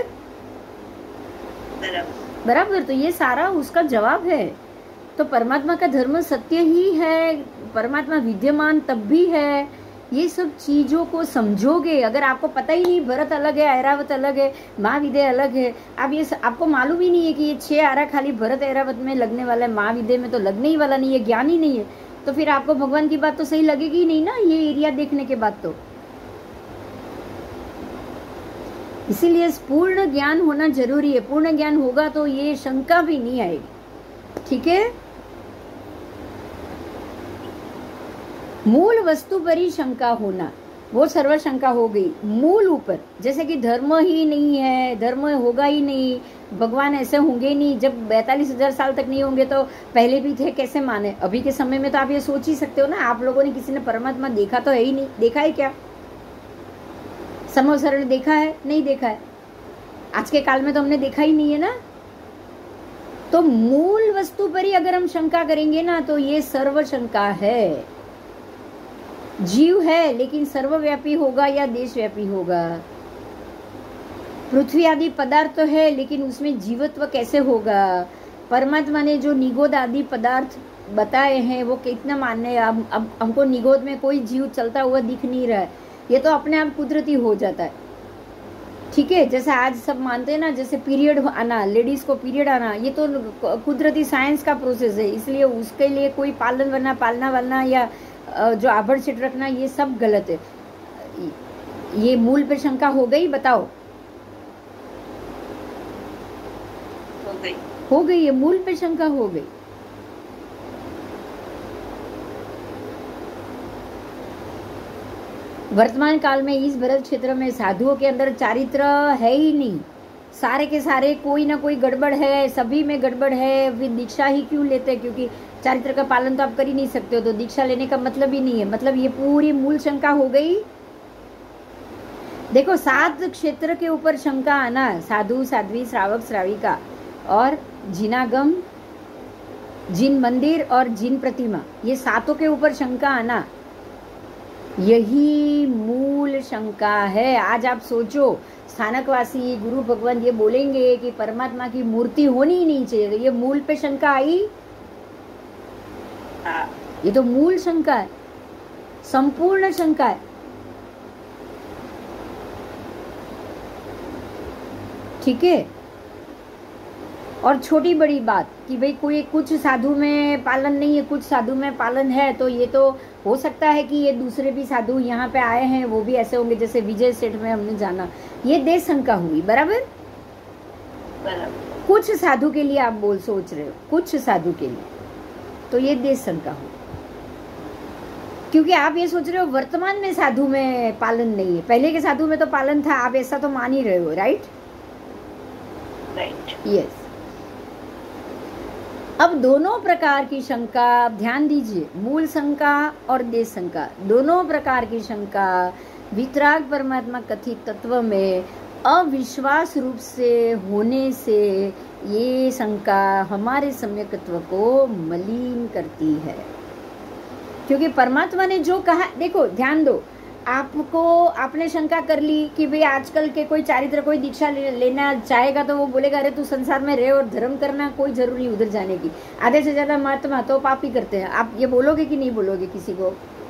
बराबर। तो ये सारा उसका जवाब है। तो परमात्मा का धर्म सत्य ही है, परमात्मा विद्यमान तब भी है। ये सब चीजों को समझोगे, अगर आपको पता ही नहीं भरत अलग है, ऐरावत अलग है, महाविद्य अलग है, आप ये आपको मालूम ही नहीं है कि ये 6 आरा खाली भरत ऐरावत में लगने वाला है, महाविद्य में तो लगने ही वाला नहीं है, ज्ञान ही नहीं है, तो फिर आपको भगवान की बात तो सही लगेगी ही नहीं ना, ये एरिया देखने के बाद। तो इसीलिए पूर्ण ज्ञान होना जरूरी है। पूर्ण ज्ञान होगा तो ये शंका भी नहीं आएगी, ठीक है? मूल वस्तु पर ही शंका होना, वो सर्व शंका हो गई। मूल ऊपर, जैसे कि धर्म ही नहीं है, धर्म होगा ही नहीं, भगवान ऐसे होंगे ही नहीं, जब 42,000 साल तक नहीं होंगे तो पहले भी थे, कैसे माने? अभी के समय में तो आप ये सोच ही सकते हो ना, आप लोगों ने किसी ने परमात्मा देखा तो है ही नहीं, देखा है क्या? समोसर ने देखा है? नहीं देखा है। आज के काल में तो हमने देखा ही नहीं है ना। तो मूल वस्तु पर ही अगर हम शंका करेंगे ना तो ये सर्व शंका है। जीव है लेकिन सर्वव्यापी होगा या देशव्यापी होगा? पृथ्वी आदि पदार्थ तो है लेकिन उसमें जीवत्व कैसे होगा? परमात्मा ने जो निगोद आदि पदार्थ बताए हैं वो कितना मान्य है? अब हमको निगोद में कोई जीव चलता हुआ दिख नहीं रहा है, ये तो अपने आप कुदरती हो जाता है, ठीक है? जैसे आज सब मानते हैं ना, जैसे पीरियड आना, लेडीज को पीरियड आना, ये तो कुदरती साइंस का प्रोसेस है, इसलिए उसके लिए कोई पालना वालना या जो आभड़ छिट रखना, ये सब गलत है। ये मूल पे शंका हो गई, बताओ? हो गई, ये मूल पे शंका हो गई। वर्तमान काल में इस भरत क्षेत्र में साधुओं के अंदर चारित्र है ही नहीं, सारे के सारे कोई ना कोई गड़बड़ है, सभी में गड़बड़ है। फिर दीक्षा ही क्यों लेते? क्योंकि चारित्र का पालन तो आप कर ही नहीं सकते हो, तो दीक्षा लेने का मतलब ही नहीं है। मतलब ये पूरी मूल शंका हो गई। देखो 7 क्षेत्र के ऊपर शंका आना, साधु साध्वी श्रावक श्राविका और जिनागम, जिन मंदिर और जिन प्रतिमा, ये 7 के ऊपर शंका आना, यही मूल मूल शंका है। आज आप सोचो, स्थानकवासी गुरु भगवान ये बोलेंगे कि परमात्मा की मूर्ति होनी ही नहीं चाहिए, ये मूल पे शंका आई। ये तो मूल शंका है, संपूर्ण शंका है। ठीक है। और छोटी बड़ी बात कि भाई कोई कुछ साधु में पालन नहीं है, कुछ साधु में पालन है, तो ये तो हो सकता है कि ये दूसरे भी साधु यहाँ पे आए हैं वो भी ऐसे होंगे जैसे विजय सेठ में हमने जाना। ये देश शंका हुई, बराबर। कुछ साधु के लिए आप सोच रहे हो, कुछ साधु के लिए, तो ये देश शंका हुई, क्योंकि आप ये सोच रहे हो वर्तमान में साधु में पालन नहीं है, पहले के साधु में तो पालन था, आप ऐसा तो मान ही रहे हो। Right, yes. अब दोनों प्रकार की शंका, ध्यान दीजिए, मूल शंका और देश शंका, दोनों प्रकार की शंका वितराग परमात्मा कथित तत्व में अविश्वास रूप से होने से ये शंका हमारे सम्यकत्व को मलिन करती है। क्योंकि परमात्मा ने जो कहा, देखो ध्यान दो, आपने शंका कर ली कि भाई आजकल के कोई चारित्र कोई दीक्षा लेना चाहेगा तो वो बोलेगा अरे तू संसार में रहे और धर्म करना, कोई जरूरी नहीं उधर जाने की। आधे से ज्यादा महात्मा तो पाप ही करते हैं। आप ये बोलोगे कि नहीं बोलोगे? किसी को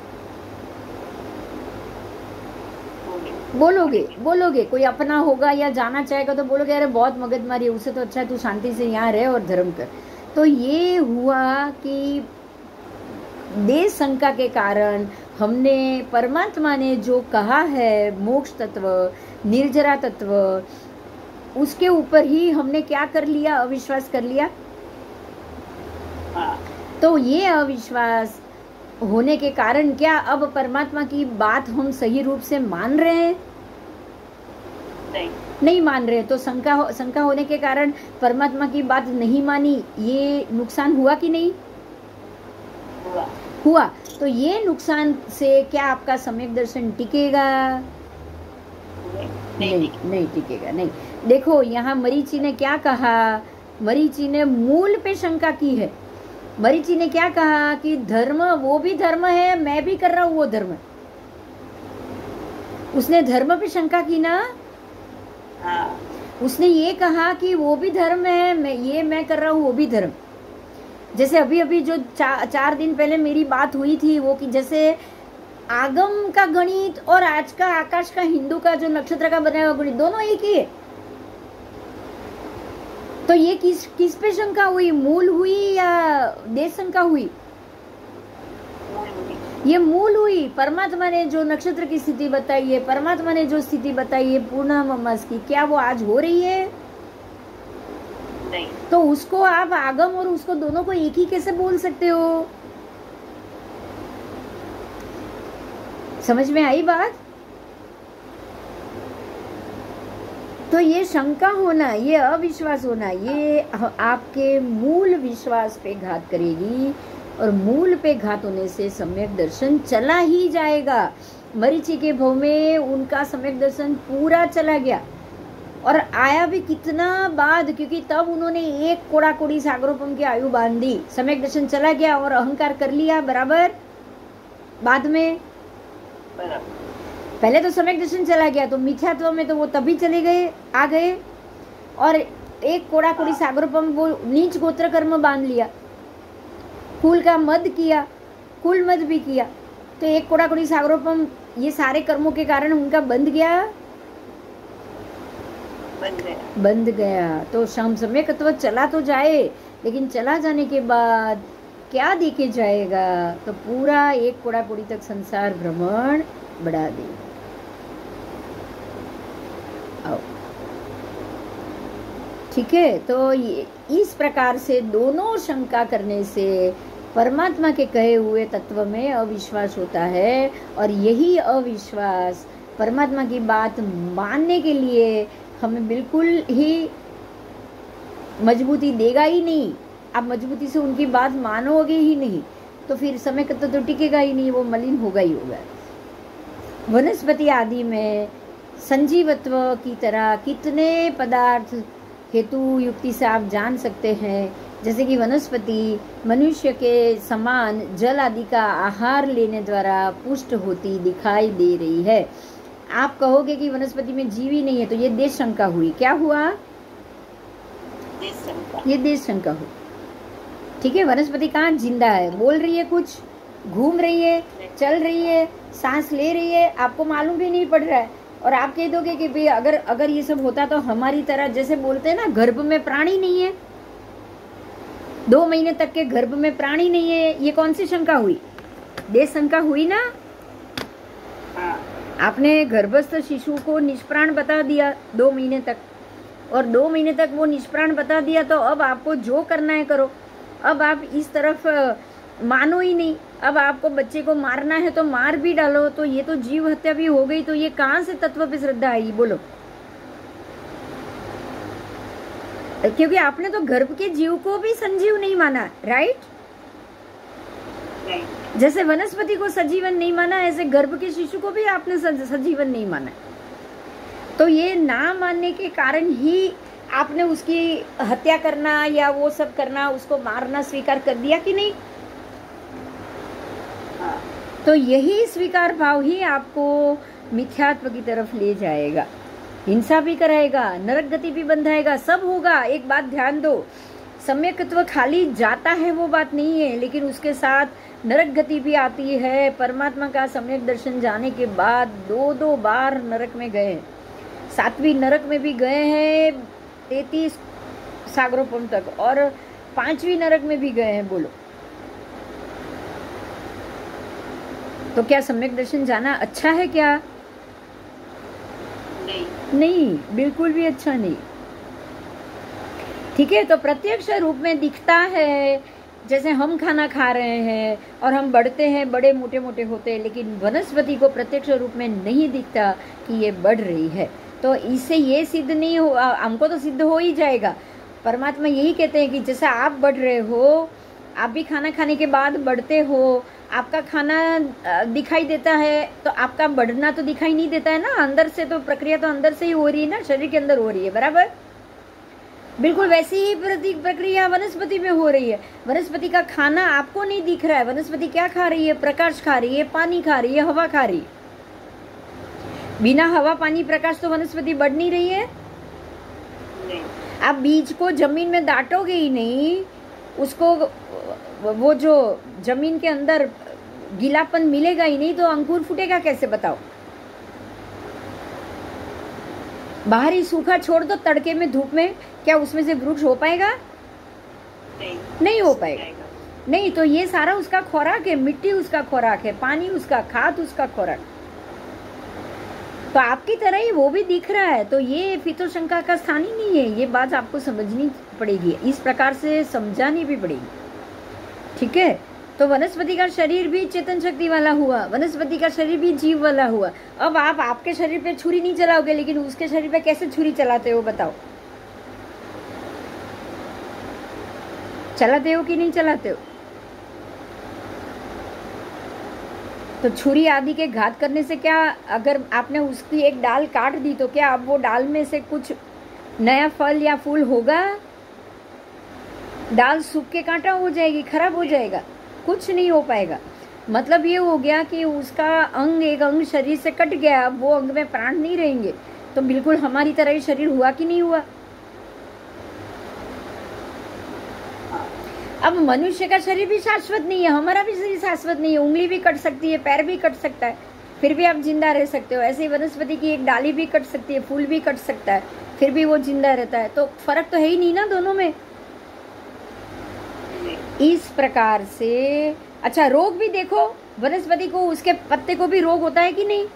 बोलोगे कोई अपना होगा या जाना चाहेगा तो बोलोगे अरे बहुत मगजमारी है, उससे तो अच्छा है तू शांति से यहाँ रहे और धर्म कर। तो ये हुआ कि देश शंका के कारण हमने परमात्मा ने जो कहा है मोक्ष तत्व, निर्जरा तत्व, उसके ऊपर ही हमने क्या कर लिया? अविश्वास कर लिया। तो ये अविश्वास होने के कारण क्या अब परमात्मा की बात हम सही रूप से मान रहे हैं? नहीं मान रहे। तो शंका होने के कारण परमात्मा की बात नहीं मानी, ये नुकसान हुआ कि नहीं हुआ? तो ये नुकसान से क्या आपका सम्यक दर्शन टिकेगा? नहीं टिकेगा, नहीं। देखो यहाँ मरीचि ने क्या कहा, मरीचि ने मूल पे शंका की है। मरीचि ने क्या कहा कि धर्म वो भी धर्म है, मैं भी कर रहा हूँ वो धर्म। उसने धर्म पे शंका की ना। उसने ये कहा कि वो भी धर्म है, मैं कर रहा हूँ वो भी धर्म। जैसे अभी जो 4 दिन पहले मेरी बात हुई थी वो, कि जैसे आगम का गणित और आज का आकाश का हिंदू का जो नक्षत्र का बनाया हुआ गणित दोनों एक ही है। तो ये किस पे शंका हुई? मूल हुई या देश शंका हुई? ये मूल हुई। परमात्मा ने जो नक्षत्र की स्थिति बताई है, परमात्मा ने जो स्थिति बताई है पूर्णिमा मास की, क्या वो आज हो रही है? नहीं। तो उसको आप आगम और उसको दोनों को एक ही कैसे बोल सकते हो? समझ में आई बात? तो ये शंका होना, ये अविश्वास होना, ये आपके मूल विश्वास पे घात करेगी, और मूल पे घात होने से सम्यक दर्शन चला ही जाएगा। मरीचि के भव में उनका सम्यक दर्शन पूरा चला गया, और आया भी कितना बाद, क्योंकि तब उन्होंने एक कोड़ा कोड़ी सागरोपम की आयु बांध दी, सम्यक दर्शन चला गया और अहंकार कर लिया बराबर। बाद में पहले तो सम्यक दर्शन चला गया तो मिथ्यात्व में तो वो तभी चले गए, आ गए, और एक कोड़ा कोड़ी सागरोपम वो नीच गोत्र कर्म बांध लिया, कुल का मद किया, कुल मद भी किया, तो एक कोड़ा कोड़ी सागरोपम ये सारे कर्मों के कारण उनका बंध गया। तो सम्यकत्व चला तो जाए, लेकिन चला जाने के बाद क्या देखे जाएगा? तो पूरा एक कोड़ा कोड़ी तक संसार भ्रमण बढ़ा दे। ठीक है। तो ये इस प्रकार से दोनों शंका करने से परमात्मा के कहे हुए तत्व में अविश्वास होता है, और यही अविश्वास परमात्मा की बात मानने के लिए हमें बिल्कुल ही मजबूती देगा ही नहीं। आप मजबूती से उनकी बात मानोगे ही नहीं तो फिर समय का तो टिकेगा ही नहीं, वो मलिन होगा ही होगा। वनस्पति आदि में संजीवत्व की तरह कितने पदार्थ हेतु युक्ति से आप जान सकते हैं, जैसे कि वनस्पति मनुष्य के समान जल आदि का आहार लेने द्वारा पुष्ट होती दिखाई दे रही है। आप कहोगे कि वनस्पति में जीव ही नहीं है, तो ये देश शंका हुई। क्या हुआ? ये देश शंका हुई। ठीक है, वनस्पति कहाँ जिंदा है? बोल रही है, कुछ घूम रही है, चल रही है, सांस ले रही है, आपको मालूम भी नहीं पड़ रहा है। और आप कह दोगे कि भाई अगर ये सब होता तो हमारी तरह, जैसे बोलते हैं ना, गर्भ में प्राणी नहीं है, 2 महीने तक के गर्भ में प्राणी नहीं है, ये कौन सी शंका हुई? देश शंका हुई ना। आपने गर्भस्थ शिशु को निष्प्राण बता दिया 2 महीने तक, और 2 महीने तक वो निष्प्राण बता दिया, तो अब आपको जो करना है करो। अब आप इस तरफ मानो ही नहीं, अब आपको बच्चे को मारना है तो मार भी डालो, तो ये तो जीव हत्या भी हो गई। तो ये कहाँ से तत्व पे श्रद्धा आई? बोलो। क्योंकि आपने तो गर्भ के जीव को भी संजीव नहीं माना, राइट? जैसे वनस्पति को सजीवन नहीं माना, ऐसे गर्भ के शिशु को भी आपने सजीवन नहीं माना। तो ये ना मानने के कारण ही आपने उसकी हत्या करना या वो सब करना, उसको मारना स्वीकार कर दिया कि नहीं? तो यही स्वीकार भाव ही आपको मिथ्यात्व की तरफ ले जाएगा, हिंसा भी कराएगा, नरक गति भी बंधाएगा, सब होगा। एक बात ध्यान दो, सम्यकत्व खाली जाता है वो बात नहीं है, लेकिन उसके साथ नरक गति भी आती है। परमात्मा का सम्यक दर्शन जाने के बाद 2 बार नरक में गए, 7वीं नरक में भी गए हैं 33 सागरोपम तक, और 5वीं नरक में भी गए हैं। बोलो, तो क्या सम्यक दर्शन जाना अच्छा है? क्या नहीं, बिल्कुल भी अच्छा नहीं। ठीक है, तो प्रत्यक्ष रूप में दिखता है, जैसे हम खाना खा रहे हैं और हम बढ़ते हैं, बड़े मोटे मोटे होते हैं, लेकिन वनस्पति को प्रत्यक्ष रूप में नहीं दिखता कि ये बढ़ रही है। तो इससे ये सिद्ध नहीं हो, हमको तो सिद्ध हो ही जाएगा। परमात्मा यही कहते हैं कि जैसा आप बढ़ रहे हो, आप भी खाना खाने के बाद बढ़ते हो, आपका खाना दिखाई देता है, तो आपका बढ़ना तो दिखाई नहीं देता है ना, अंदर से तो प्रक्रिया तो अंदर से ही हो रही है ना, शरीर के अंदर हो रही है, बराबर? बिल्कुल वैसी ही प्रक्रिया वनस्पति में हो रही है। वनस्पति का खाना आपको नहीं दिख रहा है। वनस्पति क्या खा रही है? प्रकाश खा रही है, पानी खा रही है, हवा खा रही है। बिना हवा पानी प्रकाश तो वनस्पति बढ़ नहीं रही है। आप बीज को जमीन में दाटोगे ही नहीं, उसको वो जो जमीन के अंदर गीलापन मिलेगा ही नहीं, तो अंकुर फूटेगा कैसे? बताओ। बाहरी सूखा छोड़ दो, तड़के में, धूप में, क्या उसमें से वृक्ष हो पाएगा? नहीं हो पाएगा। नहीं, तो ये सारा उसका खुराक है, मिट्टी उसका खुराक है, पानी उसका, खाद उसका खुराक। तो आपकी तरह ही वो भी दिख रहा है, तो ये फिर शंका का स्थान ही नहीं है। ये बात आपको समझनी पड़ेगी, इस प्रकार से समझानी भी पड़ेगी। ठीक है, तो वनस्पति का शरीर भी चेतन शक्ति वाला हुआ, वनस्पति का शरीर भी जीव वाला हुआ। अब आप आपके शरीर पे छुरी नहीं चलाओगे, लेकिन उसके शरीर पे कैसे छुरी चलाते हो? बताओ, चलाते हो कि नहीं चलाते हो? तो छुरी आदि के घात करने से क्या, अगर आपने उसकी एक डाल काट दी, तो क्या अब वो डाल में से कुछ नया फल या फूल होगा? डाल सूख के कांटा हो जाएगी, खराब हो जाएगा, कुछ नहीं हो पाएगा। मतलब ये हो गया कि उसका अंग, एक अंग शरीर से कट गया, अब वो अंग में प्राण नहीं रहेंगे। तो बिल्कुल हमारी तरह ही शरीर हुआ कि नहीं हुआ? अब मनुष्य का शरीर भी शाश्वत नहीं है, हमारा भी शरीर शाश्वत नहीं है। उंगली भी कट सकती है, पैर भी कट सकता है, फिर भी आप जिंदा रह सकते हो। ऐसे ही वनस्पति की एक डाली भी कट सकती है, फूल भी कट सकता है, फिर भी वो जिंदा रहता है। तो फर्क तो है ही नहीं ना दोनों में। इस प्रकार से अच्छा, रोग भी देखो, वनस्पति को, उसके पत्ते को भी रोग होता है कि नहीं?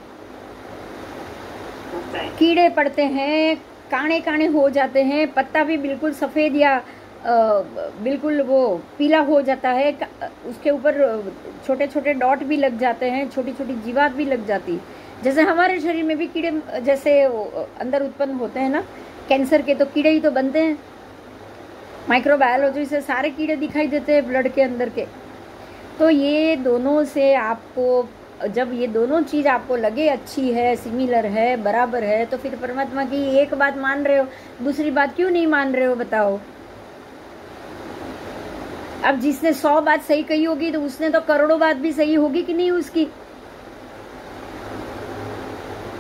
कीड़े पड़ते हैं, काणे काणे हो जाते हैं, पत्ता भी बिल्कुल सफेद या बिल्कुल वो पीला हो जाता है, उसके ऊपर छोटे छोटे डॉट भी लग जाते हैं, छोटी छोटी जीवात भी लग जाती। जैसे हमारे शरीर में भी कीड़े जैसे अंदर उत्पन्न होते हैं ना, कैंसर के तो कीड़े ही तो बनते हैं। माइक्रोबायोलॉजी से सारे कीड़े दिखाई देते हैं ब्लड के अंदर के। तो ये दोनों से आपको, जब ये दोनों चीज़ आपको लगे अच्छी है, सिमिलर है, बराबर है, तो फिर परमात्मा की एक बात मान रहे हो, दूसरी बात क्यों नहीं मान रहे हो? बताओ। अब जिसने 100 बात सही कही होगी, तो उसने तो करोड़ों बात भी सही होगी कि नहीं उसकी?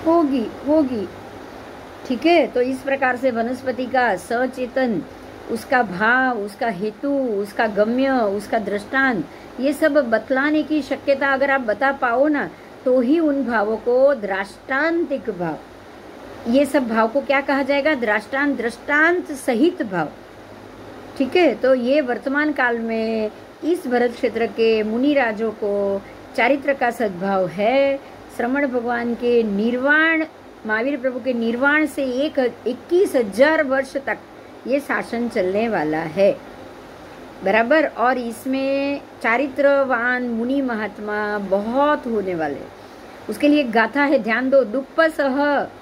होगी होगी। ठीक है, तो इस प्रकार से वनस्पति का सचेतन, उसका भाव, उसका हेतु, उसका गम्य, उसका दृष्टांत, ये सब बतलाने की शक्यता अगर आप बता पाओ ना, तो ही उन भावों को दृष्टांतिक भाव, ये सब भाव को क्या कहा जाएगा? दृष्टांत, दृष्टांत सहित भाव। ठीक है, तो ये वर्तमान काल में इस भरत क्षेत्र के मुनि राजों को चारित्र का सद्भाव है। श्रमण भगवान के निर्वाण, महावीर प्रभु के निर्वाण से 21,000 वर्ष तक ये शासन चलने वाला है, बराबर। और इसमें चारित्रवान मुनि महात्मा बहुत होने वाले, उसके लिए गाथा है, ध्यान दो। दुप्पसह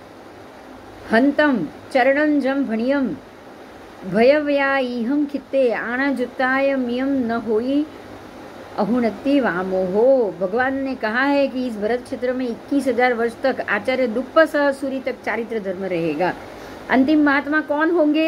हंतम चरणं जम भणियम भयव्या इहम खित्ते आना जुत्ताय मियम न होई अहुणति वामोहो। भगवान ने कहा है कि इस भरत क्षेत्र में 21,000 वर्ष तक आचार्य दुप्पसह सूरी तक चारित्र धर्म रहेगा। अंतिम महात्मा कौन होंगे?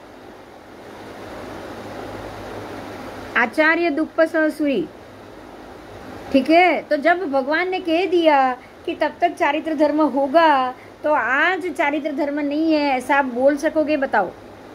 आचार्य दुप्पसह सूरी। ठीक है, तो जब भगवान ने कह दिया कि तब तक चारित्र धर्म होगा, तो आज चारित्र धर्म नहीं है ऐसा आप बोल सकोगे? बताओ।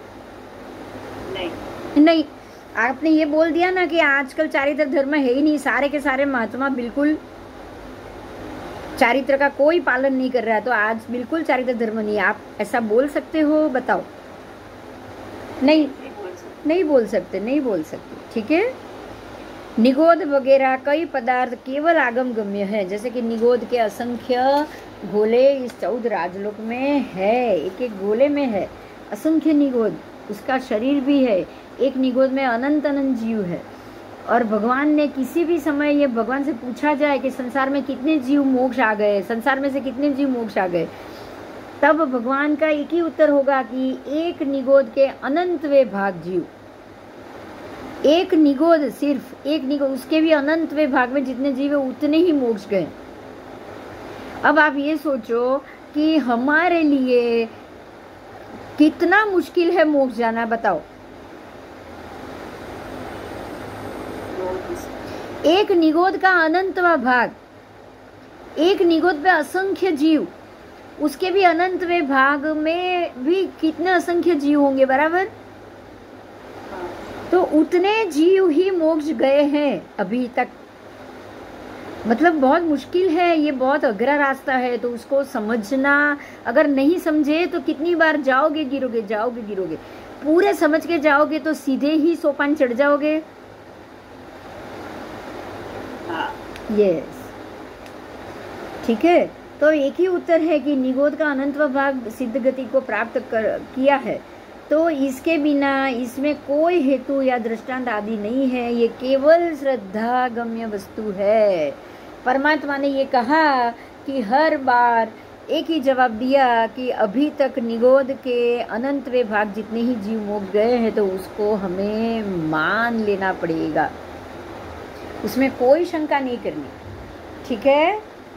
नहीं, आपने ये बोल दिया ना कि आजकल चारित्र धर्म है ही नहीं, सारे के सारे महात्मा बिल्कुल चारित्र का कोई पालन नहीं कर रहा है, तो आज बिल्कुल चारित्र धर्म नहीं है, आप ऐसा बोल सकते हो? बताओ। नहीं, नहीं बोल सकते, नहीं बोल सकते। ठीक है, निगोद वगैरह कई पदार्थ केवल आगम गम्य है, जैसे कि निगोद के असंख्य गोले इस 14 राजलोक में है, एक एक गोले में है असंख्य निगोद, उसका शरीर भी है, एक निगोद में अनंत अनंत जीव है। और भगवान ने किसी भी समय ये भगवान से पूछा जाए कि संसार में कितने जीव मोक्ष आ गए, संसार में से कितने जीव मोक्ष आ गए, तब भगवान का एक ही उत्तर होगा कि एक निगोद के अनंतवे भाग जीव, एक निगोद, सिर्फ एक निगोद, उसके भी अनंतवे भाग में जितने जीव है उतने ही मोक्ष गए। अब आप ये सोचो कि हमारे लिए कितना मुश्किल है मोक्ष जाना, बताओ। एक निगोद का अनंतवा भाग, एक निगोद पे असंख्य जीव, उसके भी अनंतवे भाग में भी कितने असंख्य जीव होंगे, बराबर। तो उतने जीव ही मोक्ष गए हैं अभी तक। मतलब बहुत मुश्किल है, ये बहुत अग्रा रास्ता है, तो उसको समझना, अगर नहीं समझे तो कितनी बार जाओगे गिरोगे, जाओगे गिरोगे। पूरे समझ के जाओगे तो सीधे ही सोपान चढ़ जाओगे। यस, ठीक है, तो एक ही उत्तर है कि निगोद का अनंतवा भाग सिद्ध गति को प्राप्त किया है, तो इसके बिना इसमें कोई हेतु या दृष्टांत आदि नहीं है, ये केवल श्रद्धा गम्य वस्तु है। परमात्मा ने ये कहा कि हर बार एक ही जवाब दिया कि अभी तक निगोद के अनंतवे भाग जितने ही जीव मोक्ष गए हैं, तो उसको हमें मान लेना पड़ेगा, उसमें कोई शंका नहीं करनी। ठीक है,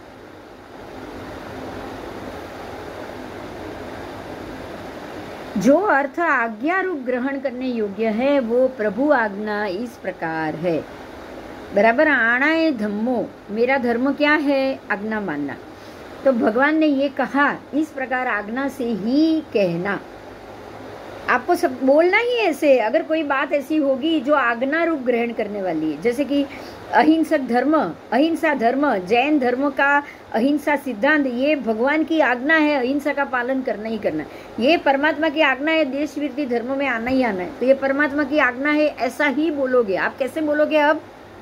जो अर्थ आज्ञा रूप ग्रहण करने योग्य है वो प्रभु आज्ञा इस प्रकार है, बराबर। आना है धम्मो, मेरा धर्म क्या है? आज्ञा मानना। तो भगवान ने ये कहा इस प्रकार आज्ञा से ही कहना, आपको सब बोलना ही ऐसे। अगर कोई बात ऐसी होगी जो आज्ञा रूप ग्रहण करने वाली है, जैसे कि अहिंसक धर्म, अहिंसा धर्म, जैन धर्म का अहिंसा सिद्धांत, ये भगवान की आज्ञा है, अहिंसा का पालन करना ही करना। ये परमात्मा की आज्ञा है, देश विरोधी धर्म में आना ही आना है, तो ये परमात्मा की आज्ञा है, ऐसा ही बोलोगे। आप कैसे बोलोगे? अब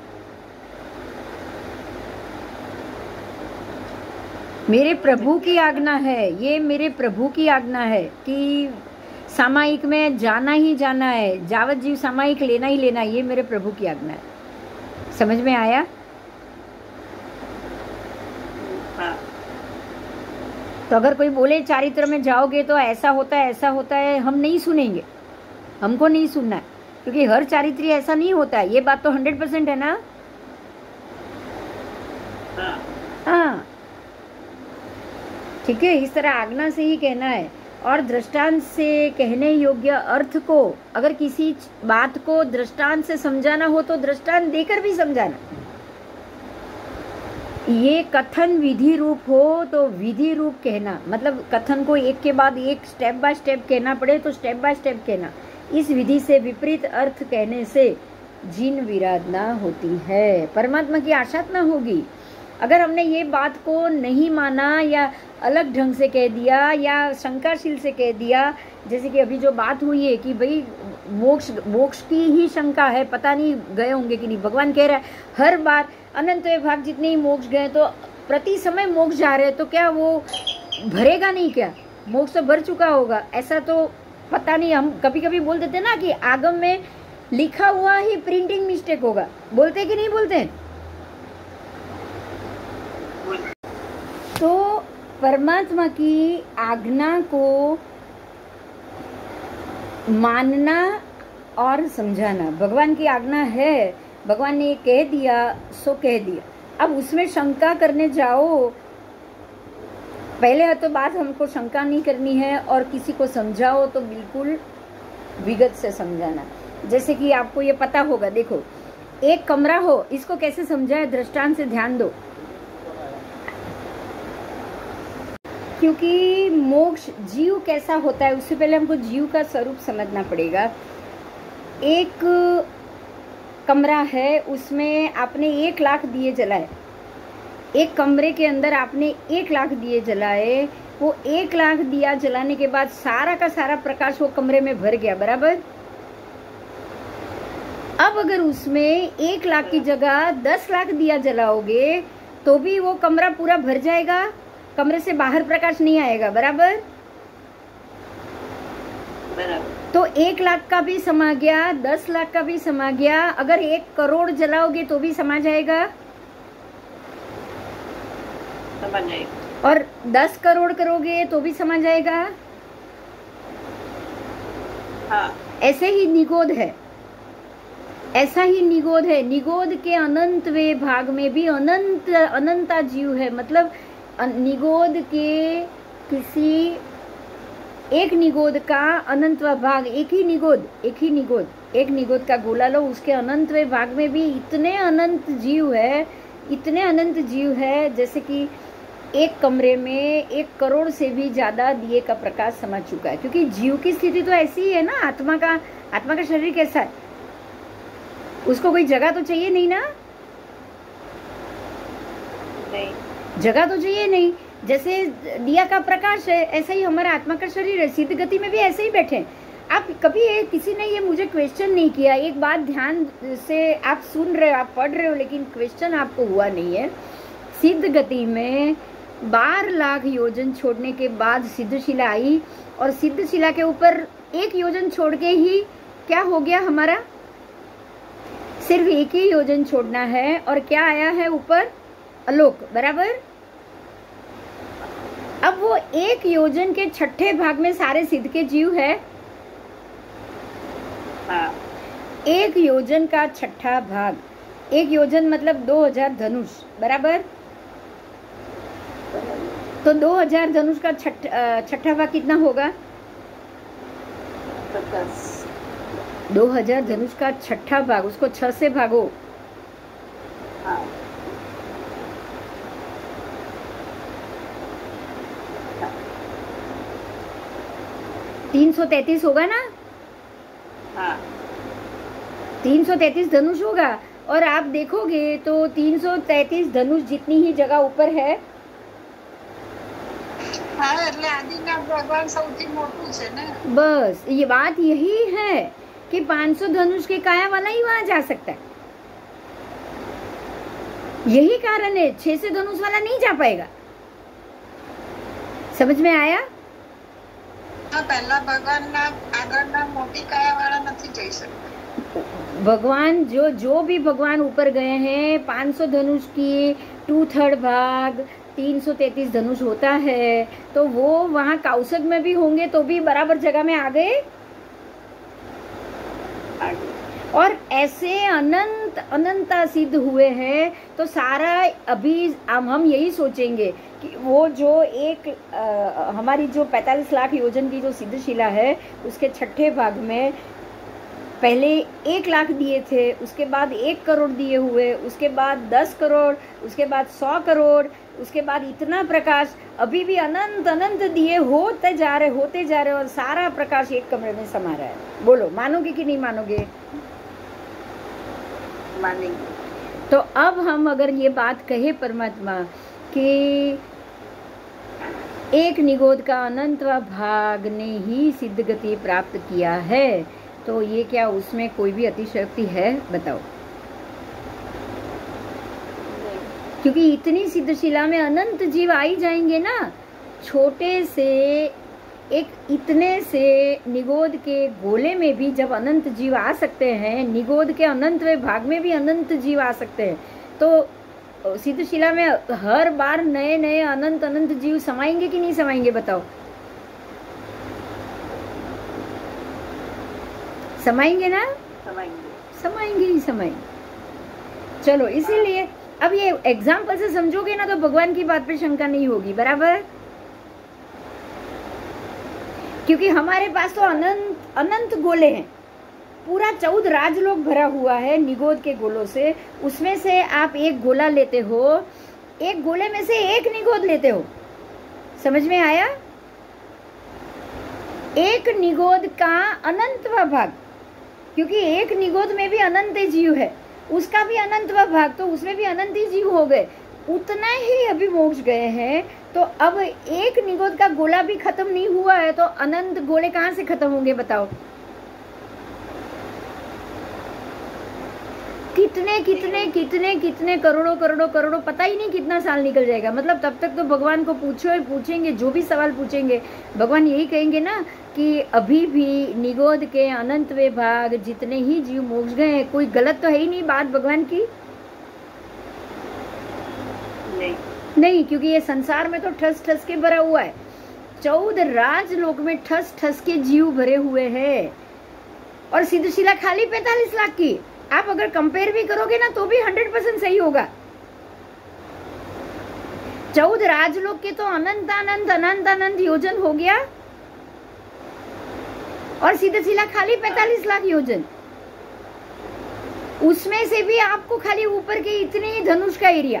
मेरे प्रभु की आज्ञा है, ये मेरे प्रभु की आज्ञा है कि सामायिक में जाना ही जाना है, जावत जीव सामायिक लेना ही लेना, ये मेरे प्रभु की आज्ञा है। समझ में आया? तो अगर कोई बोले चारित्र में जाओगे तो ऐसा होता है, ऐसा होता है, हम नहीं सुनेंगे, हमको नहीं सुनना है, क्योंकि हर चारित्री ऐसा नहीं होता है। ये बात तो 100% है ना? हाँ, ठीक है, इस तरह आज्ञा से ही कहना है। और दृष्टांत से कहने योग्य अर्थ को, अगर किसी बात को दृष्टांत से समझाना हो तो दृष्टांत देकर भी समझाना। ये कथन विधि रूप हो तो विधि रूप कहना, मतलब कथन को एक के बाद एक स्टेप बाय स्टेप कहना पड़े तो स्टेप बाय स्टेप कहना। इस विधि से विपरीत अर्थ कहने से जिन विराधना होती है, परमात्मा की आशातना होगी। अगर हमने ये बात को नहीं माना या अलग ढंग से कह दिया या शंकाशील से कह दिया, जैसे कि अभी जो बात हुई है कि भाई मोक्ष मोक्ष की ही शंका है, पता नहीं गए होंगे कि नहीं। भगवान कह रहा है हर बार अनंत भाग जितने ही मोक्ष गए तो प्रति समय मोक्ष जा रहे हैं, तो क्या वो भरेगा नहीं? क्या मोक्ष तो भर चुका होगा? ऐसा तो पता नहीं। हम कभी कभी बोल देते ना कि आगम में लिखा हुआ ही प्रिंटिंग मिस्टेक होगा, बोलते कि नहीं बोलते? तो परमात्मा की आज्ञा को मानना और समझाना, भगवान की आज्ञा है, भगवान ने ये कह दिया सो कह दिया। अब उसमें शंका करने जाओ, पहले तो बात हमको शंका नहीं करनी है, और किसी को समझाओ तो बिल्कुल विगत से समझाना। जैसे कि आपको ये पता होगा, देखो एक कमरा हो, इसको कैसे समझाए, दृष्टांत से ध्यान दो। क्योंकि मोक्ष जीव कैसा होता है, उससे पहले हमको जीव का स्वरूप समझना पड़ेगा। एक कमरा है, उसमें आपने 1 लाख दिए जलाए, एक कमरे के अंदर आपने 1 लाख दिए जलाए, वो 1 लाख दिया जलाने के बाद सारा का सारा प्रकाश वो कमरे में भर गया, बराबर। अब अगर उसमें 1 लाख की जगह 10 लाख दिया जलाओगे तो भी वो कमरा पूरा भर जाएगा, कमरे से बाहर प्रकाश नहीं आएगा, बराबर। तो 1 लाख का भी समा गया, 10 लाख का भी समा गया। अगर 1 करोड़ जलाओगे तो भी समा जाएगा, समझ जाएगा। और 10 करोड़ करोगे तो भी समा जाएगा। हाँ। ऐसे ही निगोद है, ऐसा ही निगोद है। निगोद के अनंतवे भाग में भी अनंता जीव है, मतलब निगोद के किसी एक निगोद का अनंतवा भाग, एक ही निगोद का गोला लो, उसके अनंतवे भाग में भी इतने अनंत जीव है, इतने अनंत जीव है, जैसे कि एक कमरे में 1 करोड़ से भी ज्यादा दिए का प्रकाश समा चुका है। क्योंकि जीव की स्थिति तो ऐसी ही है ना, आत्मा का शरीर कैसा है, उसको कोई जगह तो चाहिए नहीं ना, नहीं जगह तो चाहिए नहीं। जैसे दिया का प्रकाश है, ऐसा ही हमारा आत्मा का शरीर है, सिद्ध गति में भी ऐसे ही बैठे हैं। आप कभी किसी ने ये मुझे क्वेश्चन नहीं किया, एक बात ध्यान से आप सुन रहे हो, आप पढ़ रहे हो, लेकिन क्वेश्चन आपको हुआ नहीं है। सिद्ध गति में 12 लाख योजन छोड़ने के बाद सिद्धशिला आई, और सिद्धशिला के ऊपर 1 योजन छोड़ के ही क्या हो गया हमारा, सिर्फ 1 ही योजन छोड़ना है, और क्या आया है ऊपर, आलोक, बराबर। अब वो 1 योजन के 6ठे भाग में सारे सिद्ध के जीव है। हाँ। 1 योजन का 6ठा भाग, 1 योजन मतलब 2000 धनुष, बराबर। तो 2000 धनुष का 6ठा भाग कितना होगा, 2000 धनुष का 6ठा भाग, उसको 6 से भागो। हाँ। 333 होगा ना, हाँ। 333 धनुष होगा। और आप देखोगे तो 333 धनुष जितनी ही जगह ऊपर है, हाँ, એટલે આદિનાથ ભગવાન સૌથી મોટું છે ને। बस ये बात यही है कि 500 धनुष के काया वाला ही वहां जा सकता है, यही कारण है 600 धनुष वाला नहीं जा पाएगा। समझ में आया? हाँ, पहला भगवान આગળના મોટી કાયા વાળા નથી જઈ શકતા। भगवान जो भी भगवान ऊपर गए हैं, 500 धनुष की 2/3 भाग 333 धनुष होता है, तो वो वहां कौशक में भी होंगे तो भी बराबर जगह में आ गए। और ऐसे अनंता सिद्ध हुए हैं, तो सारा अभी हम यही सोचेंगे कि वो जो हमारी जो 45 लाख योजन की जो सिद्धशिला है, उसके 6ठे भाग में पहले 1 लाख दिए थे, उसके बाद 1 करोड़ दिए हुए, उसके बाद 10 करोड़, उसके बाद 100 करोड़, उसके बाद इतना प्रकाश, अभी भी अनंत अनंत दिए होते जा रहे और सारा प्रकाश एक कमरे में समा रहा है। बोलो मानोगे कि नहीं मानोगे? मानेंगे। तो अब हम अगर ये बात कहे परमात्मा कि एक निगोद का अनंतवा भाग ने ही सिद्ध गति प्राप्त किया है, तो ये क्या उसमें कोई भी अतिशयोक्ति है? बताओ। क्योंकि इतनी सिद्धशिला में अनंत जीव आ ही जाएंगे ना। छोटे से एक इतने से निगोद के गोले में भी जब अनंत जीव आ सकते हैं, निगोद के अनंतवे भाग में भी अनंत जीव आ सकते हैं, तो सिद्धशिला में हर बार नए नए अनंत अनंत जीव समाएंगे कि नहीं समाएंगे? बताओ। समाएंगे ना? समाएंगे ही समाएंगे। चलो, इसीलिए अब ये एग्जाम्पल से समझोगे ना तो भगवान की बात पे शंका नहीं होगी, बराबर? क्योंकि हमारे पास तो अनंत अनंत गोले हैं, पूरा 14 राजलोक भरा हुआ है निगोद के गोलों से। उसमें से आप एक गोला लेते हो, एक गोले में से एक निगोद लेते हो। समझ में आया? एक निगोद का अनंतवा भाग, क्योंकि एक निगोद में भी अनंत जीव है, उसका भी अनंतवा भाग, तो उसमें भी अनंत जीव हो गए, उतना ही अभी मोक्ष गए हैं। तो अब एक निगोद का गोला भी खत्म नहीं हुआ है, तो अनंत गोले कहाँ से खत्म होंगे? बताओ। कितने कितने कितने कितने करोड़ों करोड़ों करोड़ों, पता ही नहीं कितना साल निकल जाएगा। मतलब तब तक तो भगवान को पूछेंगे जो भी सवाल पूछेंगे, भगवान यही कहेंगे ना कि अभी भी निगोद के अनंतवे भाग जितने ही जीव मोक्ष गए हैं, कोई गलत तो है ही नहीं बात भगवान की? नहीं, क्योंकि ये संसार में तो ठस ठस के भरा हुआ है। 14 राजलोक में ठस ठस के जीव भरे हुए हैं, और सिद्धशिला खाली 45 लाख की। आप अगर कंपेयर भी करोगे ना तो भी 100% सही होगा। 14 राजलोक के तो अनंत अनंत अनंत अनंत योजन हो गया, और सिद्धशिला खाली 45 लाख योजन। उसमें से भी आपको खाली ऊपर के इतने ही धनुष का एरिया।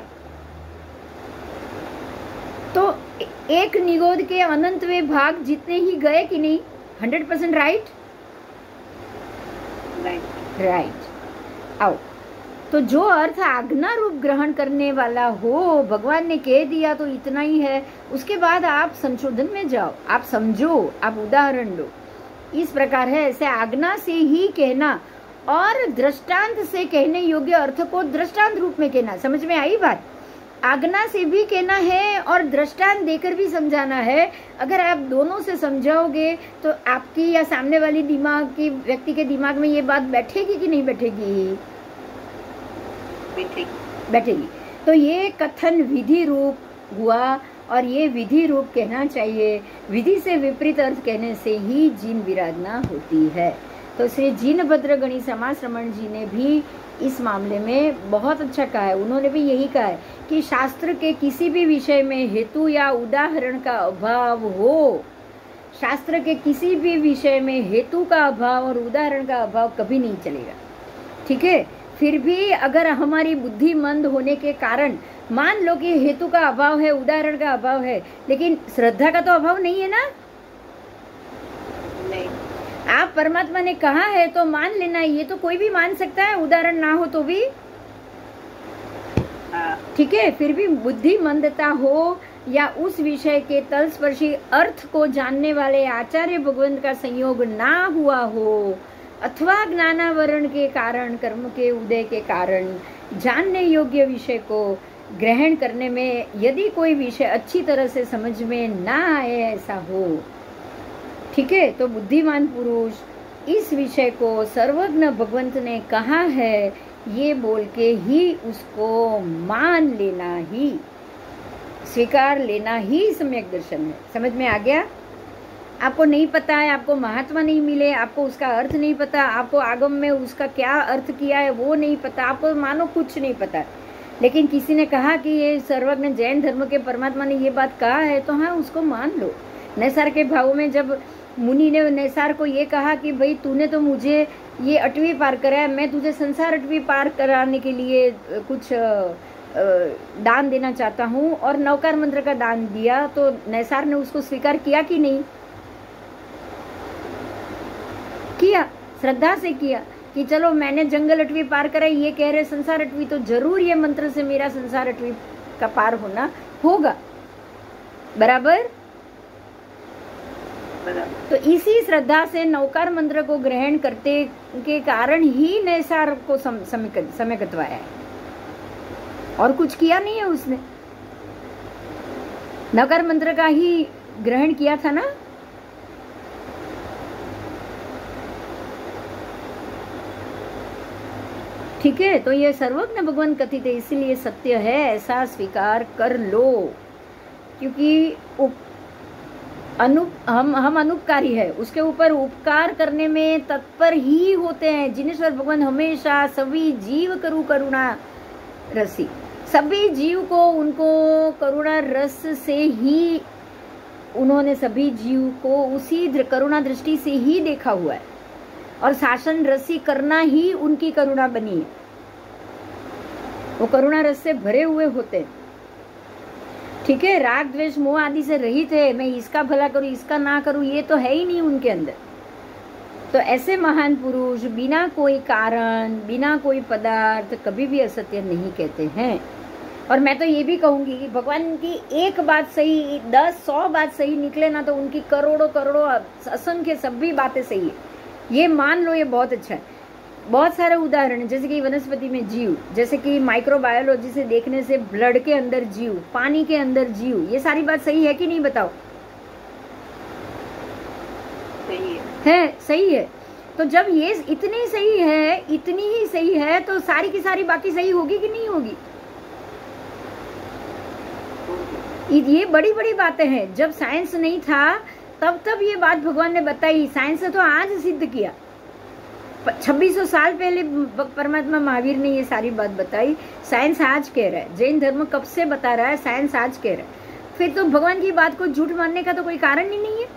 तो एक निगोद के अनंतवे भाग जितने ही गए कि नहीं? 100% राइट? राइट। आओ, तो जो अर्थ आज्ञा रूप ग्रहण करने वाला हो, भगवान ने कह दिया तो इतना ही है। उसके बाद आप संशोधन में जाओ, आप समझो, आप उदाहरण लो। इस प्रकार है, ऐसे आज्ञा से ही कहना और दृष्टांत से कहने योग्य अर्थ को दृष्टांत रूप में कहना। समझ में आई बात? आज्ञा से भी कहना है और दृष्टांत देकर भी समझाना है। अगर आप दोनों से समझाओगे तो आपकी या सामने वाली दिमाग की व्यक्ति के दिमाग में ये बात बैठेगी कि नहीं बैठेगी? बैठेगी। तो ये कथन विधि रूप हुआ, और ये विधि रूप कहना चाहिए। विधि से विपरीत अर्थ कहने से ही जीन विराधना होती है। तो श्री जीनभद्र गणी समाज रमण जी ने भी इस मामले में बहुत अच्छा कहा है। उन्होंने भी यही कहा है कि शास्त्र के किसी भी विषय में हेतु या उदाहरण का अभाव हो, शास्त्र के किसी भी विषय में हेतु का अभाव और उदाहरण का अभाव कभी नहीं चलेगा। ठीक है? फिर भी अगर हमारी बुद्धि मंद होने के कारण मान लो कि हेतु का अभाव है, उदाहरण का अभाव है, लेकिन श्रद्धा का तो अभाव नहीं है ना? नहीं। आप परमात्मा ने कहा है तो मान लेना, ये तो कोई भी मान सकता है, उदाहरण ना हो तो भी। ठीक है? फिर भी बुद्धि मंदता हो या उस विषय के तलस्पर्शी अर्थ को जानने वाले आचार्य भगवंत का संयोग ना हुआ हो, अथवा ज्ञानावरण के कारण, कर्म के उदय के कारण जानने योग्य विषय को ग्रहण करने में यदि कोई विषय अच्छी तरह से समझ में ना आए, ऐसा हो, ठीक है, तो बुद्धिमान पुरुष इस विषय को सर्वज्ञ भगवंत ने कहा है ये बोल के ही उसको मान लेना ही, स्वीकार लेना ही सम्यक दर्शन है। समझ में आ गया? आपको नहीं पता है, आपको महात्मा नहीं मिले, आपको उसका अर्थ नहीं पता, आपको आगम में उसका क्या अर्थ किया है वो नहीं पता, आपको मानो कुछ नहीं पता, लेकिन किसी ने कहा कि ये सर्वज्ञ जैन धर्म के परमात्मा ने ये बात कहा है, तो हाँ उसको मान लो। नैसार के भाव में जब मुनि ने नैसार को ये कहा कि भाई तूने तो मुझे ये 8वीं पार कराया, मैं तुझे संसार 8वीं पार कराने के लिए कुछ दान देना चाहता हूँ, और नौकार मंत्र का दान दिया। तो नैसार ने उसको स्वीकार किया कि नहीं किया? श्रद्धा से किया कि चलो मैंने जंगल 8वीं पार कराई, ये कह रहे संसार 8वीं, तो जरूर ये मंत्र से मेरा संसार 8वीं का पार होना होगा। बराबर? तो इसी श्रद्धा से नौकार मंत्र को ग्रहण करते के कारण ही नैसार को समय कटवाया है, और कुछ किया नहीं है उसने। नौकार मंत्र का ही ग्रहण किया था ना। ठीक है, तो ये सर्वज्ञ भगवान कथित है, इसलिए सत्य है, ऐसा स्वीकार कर लो। क्योंकि हम अनुपकारी है, उसके ऊपर उपकार करने में तत्पर ही होते हैं। जिनेश्वर भगवान हमेशा सभी जीव करू करुणा रसी, सभी जीव को उनको करुणा रस से ही, उन्होंने सभी जीव को उसी करुणा दृष्टि से ही देखा हुआ है, और शासन रसी करना ही उनकी करुणा बनी है। वो करुणा रस से भरे हुए होते हैं। ठीक है, राग द्वेष मोह आदि से रहित है। मैं इसका भला करूं इसका ना करूं, ये तो है ही नहीं उनके अंदर। तो ऐसे महान पुरुष बिना कोई कारण, बिना कोई पदार्थ कभी भी असत्य नहीं कहते हैं। और मैं तो ये भी कहूंगी कि भगवान की एक बात सही, 10-100 बात सही निकले ना, तो उनकी करोड़ों करोड़ों असंख्य सभी बातें सही है, ये मान लो। ये बहुत अच्छा है। बहुत सारे उदाहरण है, जैसे कि वनस्पति में जीव, जैसे कि माइक्रोबायोलॉजी से देखने से ब्लड के अंदर जीव, पानी के अंदर जीव, ये सारी बात सही है कि नहीं बताओ? सही है, सही है। तो जब ये इतनी सही है, इतनी ही सही है, तो सारी की सारी बाकी सही होगी कि नहीं होगी? ये बड़ी बड़ी बातें हैं। जब साइंस नहीं था तब ये बात भगवान ने बताई। साइंस ने तो आज सिद्ध किया। 2600 साल पहले परमात्मा महावीर ने ये सारी बात बताई। साइंस आज कह रहा है, जैन धर्म कब से बता रहा है, साइंस आज कह रहा है। फिर तो भगवान की बात को झूठ मानने का तो कोई कारण ही नहीं है,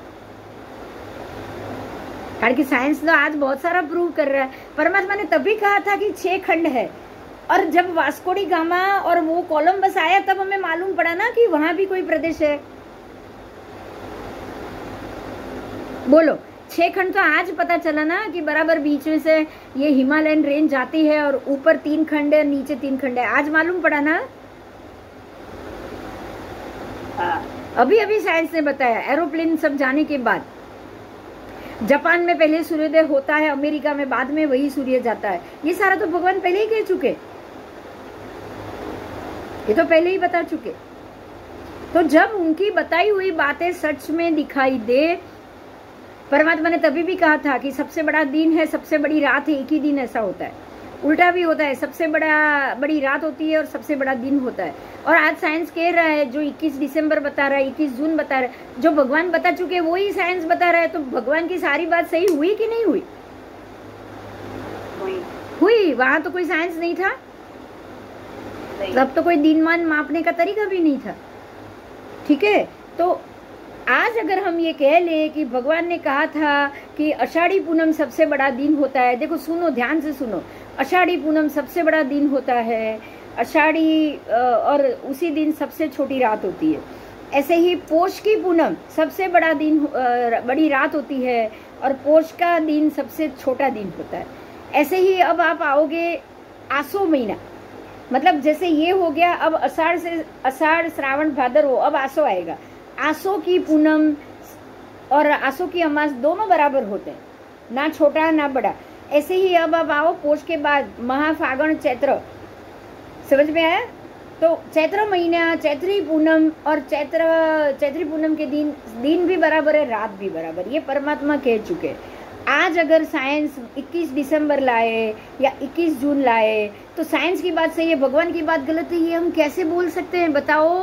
कारण कि साइंस तो आज बहुत सारा प्रूव कर रहा है। परमात्मा ने तभी कहा था कि 6 खंड है, और जब वास्को डी गामा और वो कोलंबस आया तब हमें मालूम पड़ा ना कि वहां भी कोई प्रदेश है। बोलो, 6 खंड तो आज पता चला ना कि बराबर बीच में से ये हिमालयन रेंज जाती है, और ऊपर 3 खंड है, नीचे 3 खंड है। आज मालूम पड़ा ना। अभी अभी साइंस ने बताया, एरोप्लेन सब जाने के बाद। जापान में पहले सूर्योदय होता है, अमेरिका में बाद में वही सूर्य जाता है। ये सारा तो भगवान पहले ही कह चुके, ये तो पहले ही बता चुके। तो जब उनकी बताई हुई बातें सच में दिखाई दे, परमात्मा ने तभी भी कहा था कि सबसे बड़ा दिन है, सबसे बड़ी रात है, एक ही दिन ऐसा होता है। उल्टा भी होता है, सबसे बड़ी रात होती है और सबसे बड़ा दिन होता है। और आज साइंस कह रहा है, जो 21 दिसंबर बता रहा है, 21 जून बता रहा है, जो भगवान बता चुके वो ही साइंस बता रहा है। तो भगवान की सारी बात सही हुई कि नहीं हुई? हुई। वहां तो कोई साइंस नहीं था, तब तो कोई दिनमान मापने का तरीका भी नहीं था। ठीक है, तो आज अगर हम ये कह ले कि भगवान ने कहा था कि आषाढ़ी पूनम सबसे बड़ा दिन होता है। देखो, सुनो, ध्यान से सुनो। आषाढ़ी पूनम सबसे बड़ा दिन होता है, आषाढ़ी और उसी दिन सबसे छोटी रात होती है। ऐसे ही पोष की पूनम सबसे बड़ा दिन, बड़ी रात होती है, और पोष का दिन सबसे छोटा दिन होता है। ऐसे ही अब आप आओगे आसो महीना, मतलब जैसे ये हो गया, अब आषाढ़ श्रावण भादरवो, अब आसो आएगा। आसो की पूनम और आसो की अमास दोनों बराबर होते हैं, ना छोटा ना बड़ा। ऐसे ही अब आओ पोष के बाद महाफागण चैत्र, समझ में आया? तो चैत्र महीना, चैत्री पूनम, और चैत्री पूनम के दिन भी बराबर है, रात भी बराबर। ये परमात्मा कह चुके। आज अगर साइंस 21 दिसंबर लाए या 21 जून लाए तो साइंस की बात सही है, भगवान की बात गलत है, ये हम कैसे बोल सकते हैं? बताओ।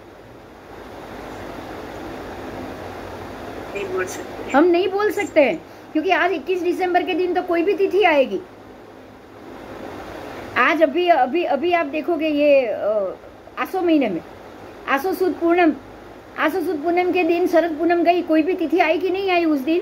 नहीं बोल सकते, हम नहीं बोल सकते हैं, क्योंकि आज 21 दिसंबर के दिन तो कोई भी तिथि आएगी। आज अभी आप देखोगे ये आसो महीने में, आसो सुद पूर्णम, आसो सुद पूनम के दिन शरद पूनम गई, कोई भी तिथि आई कि नहीं आई उस दिन?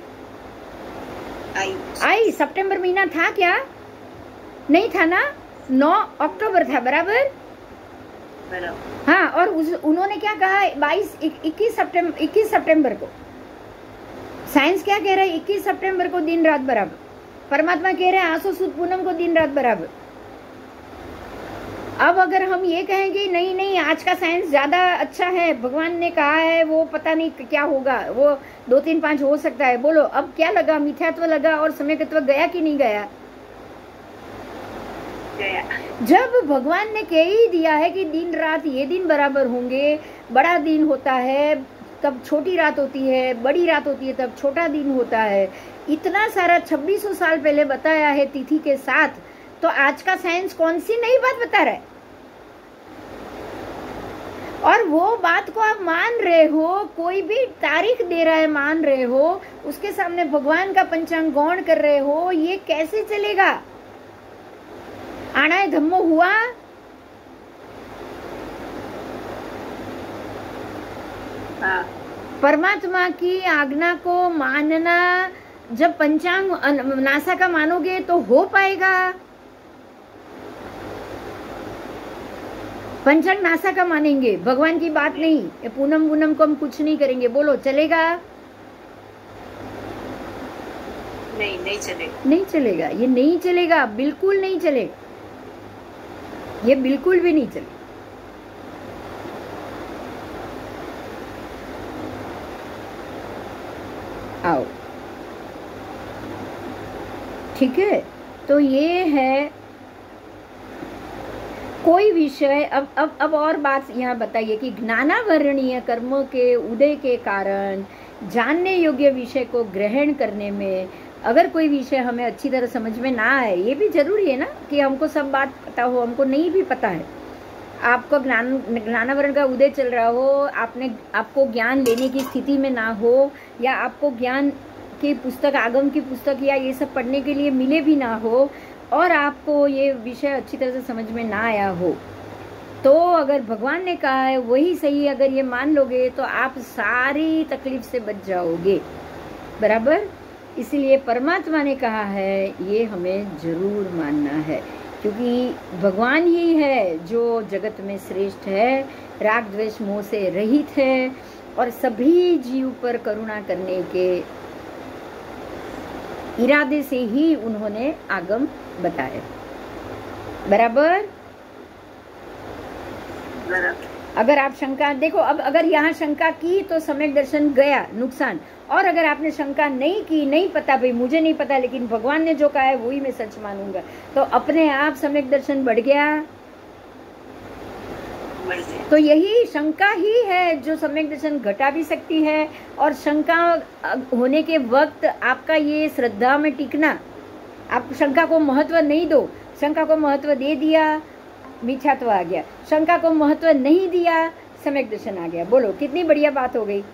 आई। सितंबर महीना था क्या? नहीं था ना, 9 अक्टूबर था, बराबर? हाँ, और उन्होंने क्या कहा 21 सितंबर को। साइंस क्या कह रहा है? 21 सितंबर को दिन रात बराबर। परमात्मा कह रहे हैं आसो सुद पूनम को दिन रात बराबर। अब अगर हम ये कहेंगे नहीं नहीं आज का साइंस ज्यादा अच्छा है, भगवान ने कहा है, वो पता नहीं क्या होगा, वो 2 3 5 हो सकता है, बोलो अब क्या लगा? मिथ्यात्व लगा और समयकत्व गया कि नहीं गया? जब भगवान ने कह ही दिया है कि दिन रात ये दिन बराबर होंगे, बड़ा दिन होता है तब छोटी रात होती है, बड़ी रात होती है तब छोटा दिन होता है, इतना सारा 2600 साल पहले बताया है तिथि के साथ, तो आज का साइंस कौन सी नई बात बता रहा है? और वो बात को आप मान रहे हो, कोई भी तारीख दे रहा है मान रहे हो, उसके सामने भगवान का पंचांग गौण कर रहे हो, ये कैसे चलेगा? आना धम्मो हुआ? परमात्मा की आज्ञा को मानना, जब पंचांग नासा का मानोगे तो हो पाएगा। पंचांग नासा का मानेंगे, भगवान की बात नहीं। ये पूनम वूनम को हम कुछ नहीं करेंगे, बोलो चलेगा? नहीं चलेगा। नहीं चलेगा, ये नहीं चलेगा, बिल्कुल नहीं चलेगा, ये बिल्कुल भी नहीं चलेगा। आओ, ठीक है, तो ये है कोई विषय। अब और बात यहाँ बताइए कि ज्ञानावरणीय कर्मों के उदय के कारण जानने योग्य विषय को ग्रहण करने में अगर कोई विषय हमें अच्छी तरह समझ में ना आए, ये भी जरूरी है ना कि हमको सब बात पता हो, हमको नहीं भी पता है। आपको ज्ञानावरण का उदय चल रहा हो, आपको ज्ञान लेने की स्थिति में ना हो, या आपको ज्ञान की पुस्तक, आगम की पुस्तक या ये सब पढ़ने के लिए मिले भी ना हो, और आपको ये विषय अच्छी तरह से समझ में ना आया हो, तो अगर भगवान ने कहा है वही सही, अगर ये मान लोगे तो आप सारी तकलीफ से बच जाओगे, बराबर? इसलिए परमात्मा ने कहा है ये हमें जरूर मानना है, क्योंकि भगवान ही है जो जगत में श्रेष्ठ है, राग द्वेष मोह से रहित है, और सभी जीव पर करुणा करने के इरादे से ही उन्होंने आगम बताए, बराबर? अगर आप शंका देखो, अब अगर यहाँ शंका की तो सम्यक दर्शन गया, नुकसान। और अगर आपने शंका नहीं की, नहीं पता भाई, मुझे नहीं पता, लेकिन भगवान ने जो कहा है वही मैं सच मानूंगा, तो अपने आप सम्यक दर्शन बढ़ गया। तो यही शंका ही है जो सम्यक दर्शन घटा भी सकती है, और शंका होने के वक्त आपका ये श्रद्धा में टिकना, आप शंका को महत्व नहीं दो, शंका को महत्व दे दिया मिथ्यात्व आ गया, शंका को महत्व नहीं दिया सम्यक दर्शन आ गया। बोलो कितनी बढ़िया बात हो गई।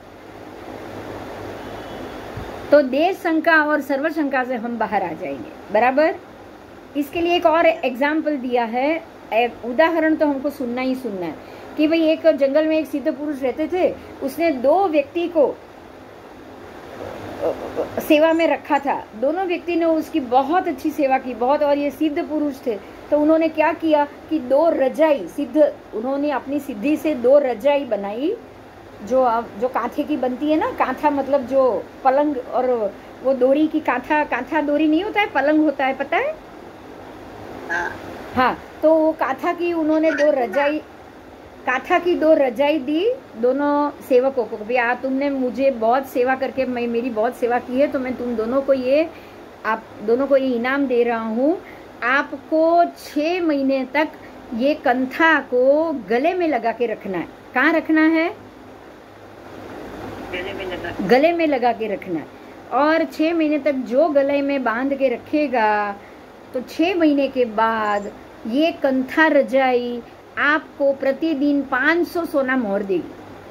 तो देश शंका और सर्व शंका से हम बाहर आ जाएंगे, बराबर? इसके लिए एक और एग्जाम्पल दिया है, एक उदाहरण तो हमको सुनना ही सुनना है कि भाई एक जंगल में एक सिद्ध पुरुष रहते थे, उसने 2 व्यक्ति को सेवा में रखा था, दोनों व्यक्ति ने उसकी बहुत अच्छी सेवा की, बहुत, और ये सिद्ध पुरुष थे, तो उन्होंने क्या किया कि 2 रजाई उन्होंने अपनी सिद्धि से 2 रजाई बनाई, जो कांथे की बनती है ना, कांथा मतलब जो पलंग, और वो डोरी की कांथा डोरी नहीं होता है, पलंग होता है, पता है? हाँ, तो वो कांथा की उन्होंने 2 रजाई दी दोनों सेवकों को। भैया तुमने मुझे बहुत सेवा करके, मेरी बहुत सेवा की है, तो मैं तुम दोनों को आप दोनों को ये इनाम दे रहा हूँ, आपको 6 महीने तक ये कंथा को गले में लगा के रखना है। कहाँ रखना है? गले में लगा के रखना है, और 6 महीने तक जो गले में बांध के रखेगा, तो 6 महीने के बाद ये कंथा रजाई आपको प्रतिदिन 500 सोना मोहर देगी।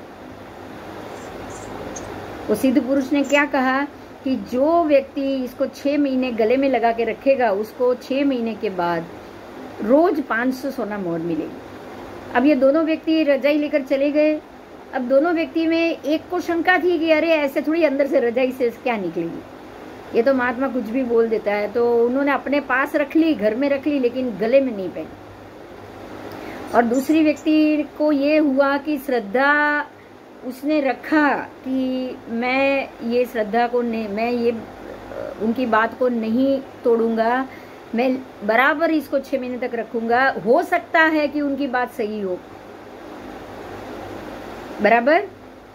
वो सिद्ध पुरुष ने क्या कहा कि जो व्यक्ति इसको 6 महीने गले में लगा के रखेगा, उसको 6 महीने के बाद रोज 500 सोना मोहर मिलेगी। अब ये दोनों व्यक्ति रजाई लेकर चले गए, अब दोनों व्यक्ति में एक को शंका थी कि अरे ऐसे थोड़ी अंदर से रजाई से क्या निकलेगी, ये तो महात्मा कुछ भी बोल देता है, तो उन्होंने अपने पास रख ली, घर में रख ली, लेकिन गले में नहीं पहनी। और दूसरी व्यक्ति को ये हुआ कि श्रद्धा उसने रखा कि मैं ये श्रद्धा को नहीं, मैं ये उनकी बात को नहीं तोड़ूंगा, मैं बराबर इसको 6 महीने तक रखूंगा, हो सकता है कि उनकी बात सही हो, बराबर।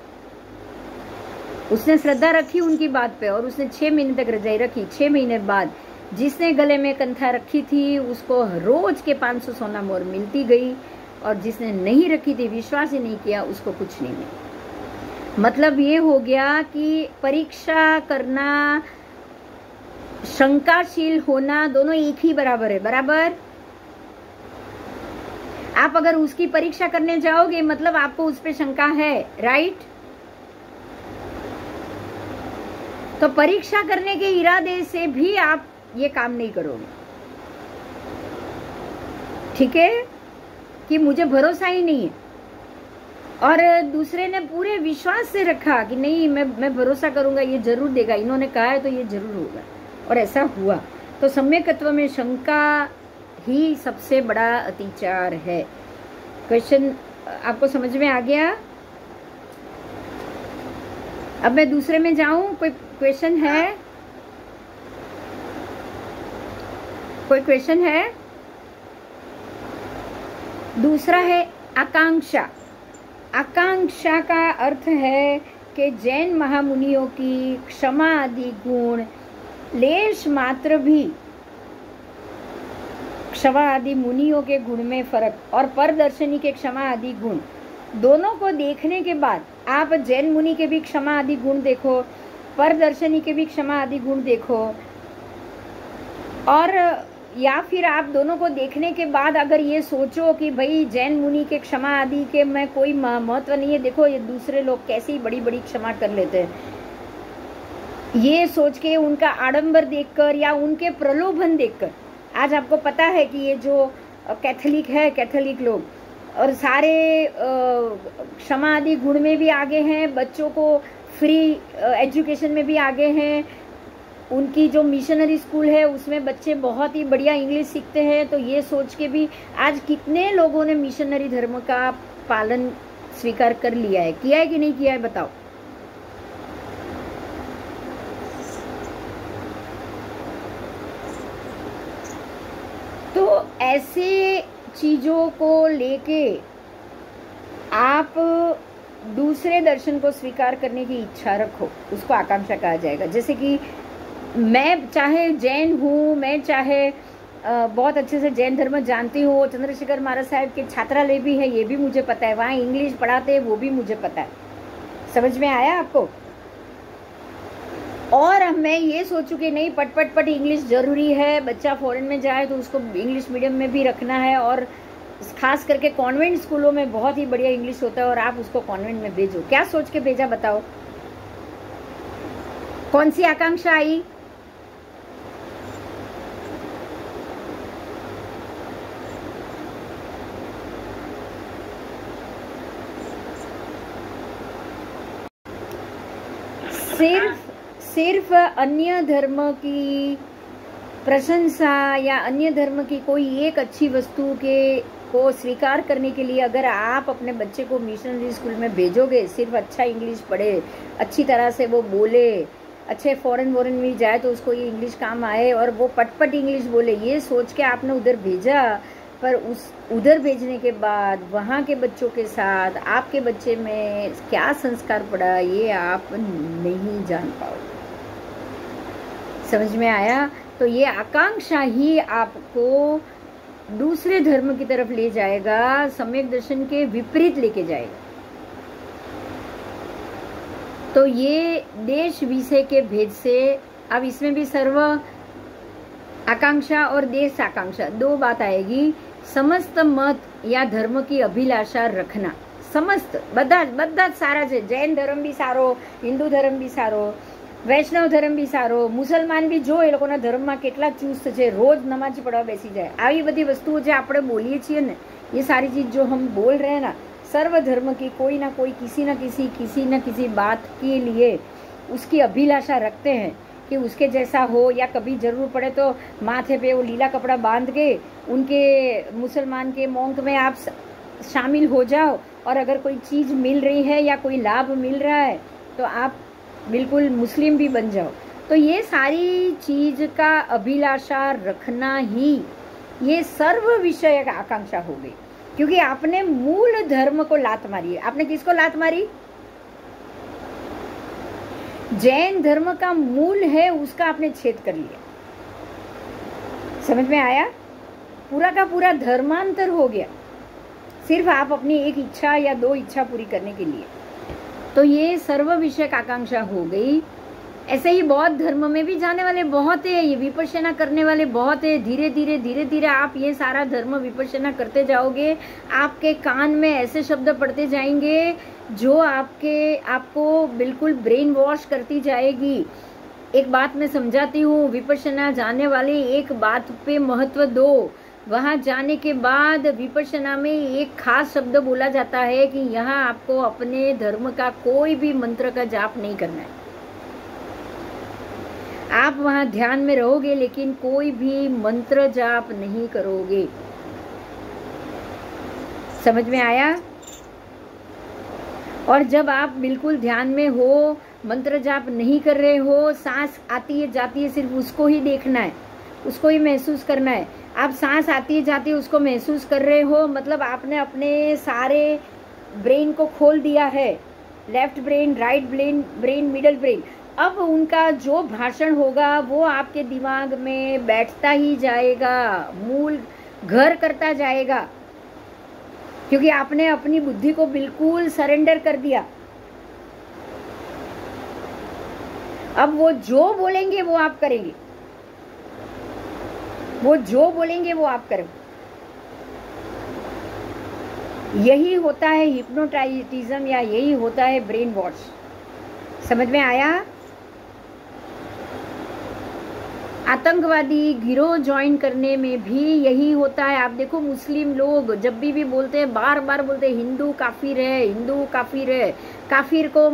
उसने श्रद्धा रखी उनकी बात पे और उसने 6 महीने तक रजाई रखी। 6 महीने बाद जिसने गले में कंथा रखी थी उसको रोज के 500 सोना मोहर मिलती गई, और जिसने नहीं रखी थी, विश्वास ही नहीं किया, उसको कुछ नहीं मिला। मतलब ये हो गया कि परीक्षा करना, शंकाशील होना, दोनों एक ही बराबर है, बराबर। आप अगर उसकी परीक्षा करने जाओगे मतलब आपको उस पर शंका है, राइट। तो परीक्षा करने के इरादे से भी आप ये काम नहीं करोगे, ठीक है, कि मुझे भरोसा ही नहीं है। और दूसरे ने पूरे विश्वास से रखा कि नहीं, मैं भरोसा करूंगा, ये जरूर देगा, इन्होंने कहा है तो ये जरूर होगा, और ऐसा हुआ। तो सम्यकत्व में शंका ही सबसे बड़ा अतिचार है। क्वेश्चन आपको समझ में आ गया? अब मैं दूसरे में जाऊं, कोई क्वेश्चन है? कोई क्वेश्चन है? दूसरा है आकांक्षा। आकांक्षा का अर्थ है कि जैन महामुनियों की क्षमा आदि गुण, लेश मात्र भी क्षमा आदि मुनियों के गुण में फर्क, और परदर्शनी के क्षमा आदि गुण, दोनों को देखने के बाद आप जैन मुनि के भी क्षमा आदि गुण देखो, परदर्शनी के भी क्षमा आदि गुण देखो, और या फिर आप दोनों को देखने के बाद अगर ये सोचो कि भाई जैन मुनि के क्षमा आदि के में कोई महत्व नहीं है, देखो ये दूसरे लोग कैसे ही बड़ी बड़ी क्षमा कर लेते हैं, ये सोच के उनका आडंबर देखकर या उनके प्रलोभन देखकर, आज आपको पता है कि ये जो कैथोलिक है, कैथोलिक लोग और सारे क्षमा आदि गुण में भी आगे हैं, बच्चों को फ्री एजुकेशन में भी आगे हैं, उनकी जो मिशनरी स्कूल है उसमें बच्चे बहुत ही बढ़िया इंग्लिश सीखते हैं। तो ये सोच के भी आज कितने लोगों ने मिशनरी धर्म का पालन स्वीकार कर लिया है, किया है कि नहीं किया है, बताओ। तो ऐसे चीजों को लेके आप दूसरे दर्शन को स्वीकार करने की इच्छा रखो, उसको आकांक्षा कहा जाएगा। जैसे कि मैं चाहे जैन हूँ, मैं चाहे बहुत अच्छे से जैन धर्म जानती हूँ, चंद्रशेखर महाराज साहब के छात्रालय भी है, ये भी मुझे पता है, वहाँ इंग्लिश पढ़ाते हैं, वो भी मुझे पता है। समझ में आया आपको? और मैं ये सोचूं कि नहीं, पट इंग्लिश जरूरी है, बच्चा फॉरेन में जाए तो उसको इंग्लिश मीडियम में भी रखना है, और खास करके कॉन्वेंट स्कूलों में बहुत ही बढ़िया इंग्लिश होता है, और आप उसको कॉन्वेंट में भेजो। क्या सोच के भेजा, बताओ? कौन सी आकांक्षा आई? सिर्फ अन्य धर्म की प्रशंसा या अन्य धर्म की कोई एक अच्छी वस्तु को स्वीकार करने के लिए अगर आप अपने बच्चे को मिशनरी स्कूल में भेजोगे, सिर्फ अच्छा इंग्लिश पढ़े, अच्छी तरह से वो बोले, अच्छे फॉरेन में जाए तो उसको ये इंग्लिश काम आए और वो पट इंग्लिश बोले, ये सोच के आपने उधर भेजा, पर उधर भेजने के बाद वहाँ के बच्चों के साथ आपके बच्चे में क्या संस्कार पड़ा, ये आप नहीं जान पाओगे। समझ में आया? तो ये आकांक्षा ही आपको दूसरे धर्म की तरफ ले जाएगा, सम्यक दर्शन के विपरीत लेके जाएगा। तो ये देश विषय के भेद से, अब इसमें भी सर्व आकांक्षा और देश आकांक्षा दो बात आएगी। समस्त मत या धर्म की अभिलाषा रखना, समस्त બધા સારા છે, જૈન ધર્મ બી સારો, હિન્દુ ધર્મ બી સારો, વૈષ્ણવ ધર્મ બી સારો, મુસલમાન બી જો એ લોકોના ધર્મમાં કેટલા ચુસ્ત છે, રોજ નમાજ પઢવા બેસી જાય, આવી બધી વસ્તુઓ જે આપણે બોલીએ છીએ ને, ये सारी चीज जो हम बोल रहे हैं ना, सर्व धर्म की कोई ना कोई किसी न किसी बात के लिए उसकी अभिलाषा रखते हैं कि उसके जैसा हो, या कभी ज़रूर पड़े तो माथे पे वो लीला कपड़ा बांध के उनके मुसलमान के मॉन्क में आप शामिल हो जाओ, और अगर कोई चीज़ मिल रही है या कोई लाभ मिल रहा है तो आप बिल्कुल मुस्लिम भी बन जाओ। तो ये सारी चीज़ का अभिलाषा रखना ही ये सर्व विषय का आकांक्षा हो गई, क्योंकि आपने मूल धर्म को लात मारी है। आपने किसको लात मारी? जैन धर्म का मूल है उसका आपने छेद कर लिया। समझ में आया? पूरा का पूरा धर्मांतर हो गया, सिर्फ आप अपनी एक इच्छा या दो इच्छा पूरी करने के लिए। तो ये सर्व विषयक आकांक्षा हो गई। ऐसे ही बौद्ध धर्म में भी जाने वाले बहुत है, ये विपश्यना करने वाले बहुत है। धीरे धीरे आप ये सारा धर्म विपश्यना करते जाओगे, आपके कान में ऐसे शब्द पड़ते जाएंगे जो आपको बिल्कुल ब्रेन वॉश करती जाएगी। एक बात मैं समझाती हूँ, विपश्यना जाने वाले एक बात पे महत्व दो। वहाँ जाने के बाद विपश्यना में एक खास शब्द बोला जाता है कि यहाँ आपको अपने धर्म का कोई भी मंत्र का जाप नहीं करना है। आप वहाँ ध्यान में रहोगे लेकिन कोई भी मंत्र जाप नहीं करोगे। समझ में आया? और जब आप बिल्कुल ध्यान में हो, मंत्र जाप नहीं कर रहे हो, सांस आती है जाती है सिर्फ उसको ही देखना है, उसको ही महसूस करना है। आप सांस आती है जाती है उसको महसूस कर रहे हो, मतलब आपने अपने सारे ब्रेन को खोल दिया है, left brain, right brain, middle brain. अब उनका जो भाषण होगा वो आपके दिमाग में बैठता ही जाएगा, मूल घर करता जाएगा, क्योंकि आपने अपनी बुद्धि को बिल्कुल सरेंडर कर दिया। अब वो जो बोलेंगे वो आप करेंगे, वो जो बोलेंगे वो आप करेंगे। यही होता है हिप्नोटाइटिज्म, या यही होता है ब्रेन वॉश। समझ में आया? आतंकवादी गिरोह ज्वाइन करने में भी यही होता है। आप देखो, मुस्लिम लोग जब भी बोलते हैं, बार बार बोलते हैं हिंदू काफिर है, हिंदू काफिर है। काफिर को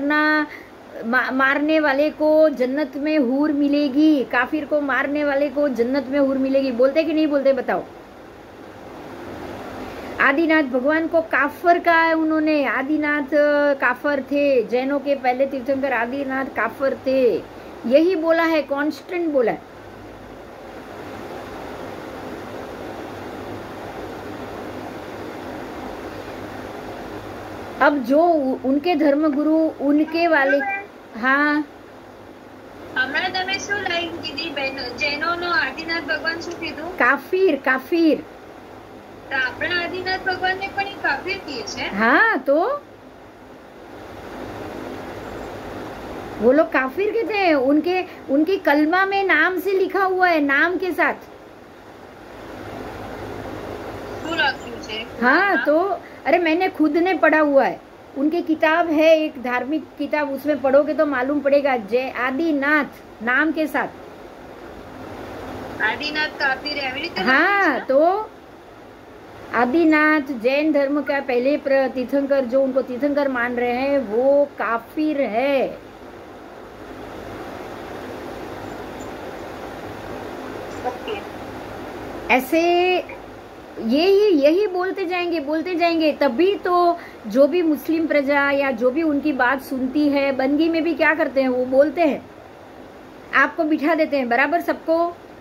मारने वाले को जन्नत में हूर मिलेगी, काफिर को मारने वाले को जन्नत में हूर मिलेगी। बोलते कि नहीं बोलते बताओ? आदिनाथ भगवान को काफर कहा है उन्होंने। आदिनाथ काफर थे, जैनों के पहले तीर्थंकर आदिनाथ काफर थे, यही बोला है, कांस्टेंट बोला है। अब जो उनके धर्मगुरु उनके वाले, हाँ હમણાં તમે શું લાઈન કીધી બેન? જૈનોનો આદિનાથ ભગવાન શું કીધું? કાફીર, કાફીર। તો આપણા આદિનાથ ભગવાનને પણ એ કાફીર કહે છે? हाँ, तो वो लोग काफिर कहते हैं। उनके कलमा में नाम से लिखा हुआ है, नाम के साथ। શું લખ્યું છે? हाँ, तो अरे मैंने खुद ने पढ़ा हुआ है, उनकी किताब है एक धार्मिक किताब, उसमें पढ़ोगे तो मालूम पड़ेगा। जय आदिनाथ नाम के साथ। આદિનાથ કાફીર એવી રીતે? हाँ, तो आदिनाथ जैन धर्म का पहले तीर्थंकर, जो उनको तीर्थंकर मान रहे हैं, वो काफिर है। ऐसे यही बोलते जाएंगे। तभी तो जो भी मुस्लिम प्रजा या जो भी उनकी बात सुनती है, बनगी में भी क्या करते हैं, वो बोलते हैं, आपको बिठा देते हैं बराबर। सबको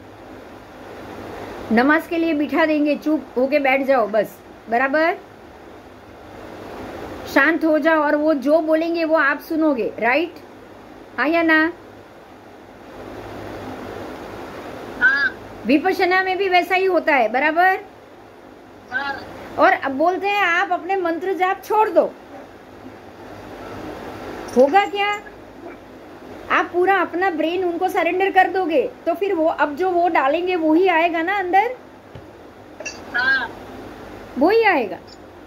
नमाज के लिए बिठा देंगे, चुप होके बैठ जाओ बस, बराबर शांत हो जाओ, और वो जो बोलेंगे वो आप सुनोगे, राइट? हाँ या ना? हाँ। विपश्यना में भी वैसा ही होता है, बराबर। हाँ। और अब बोलते हैं आप अपने मंत्र जाप छोड़ दो, होगा क्या? आप पूरा अपना ब्रेन उनको सरेंडर कर दोगे, तो फिर वो अब जो वो डालेंगे वो ही आएगा ना अंदर। हाँ। वो ही आएगा,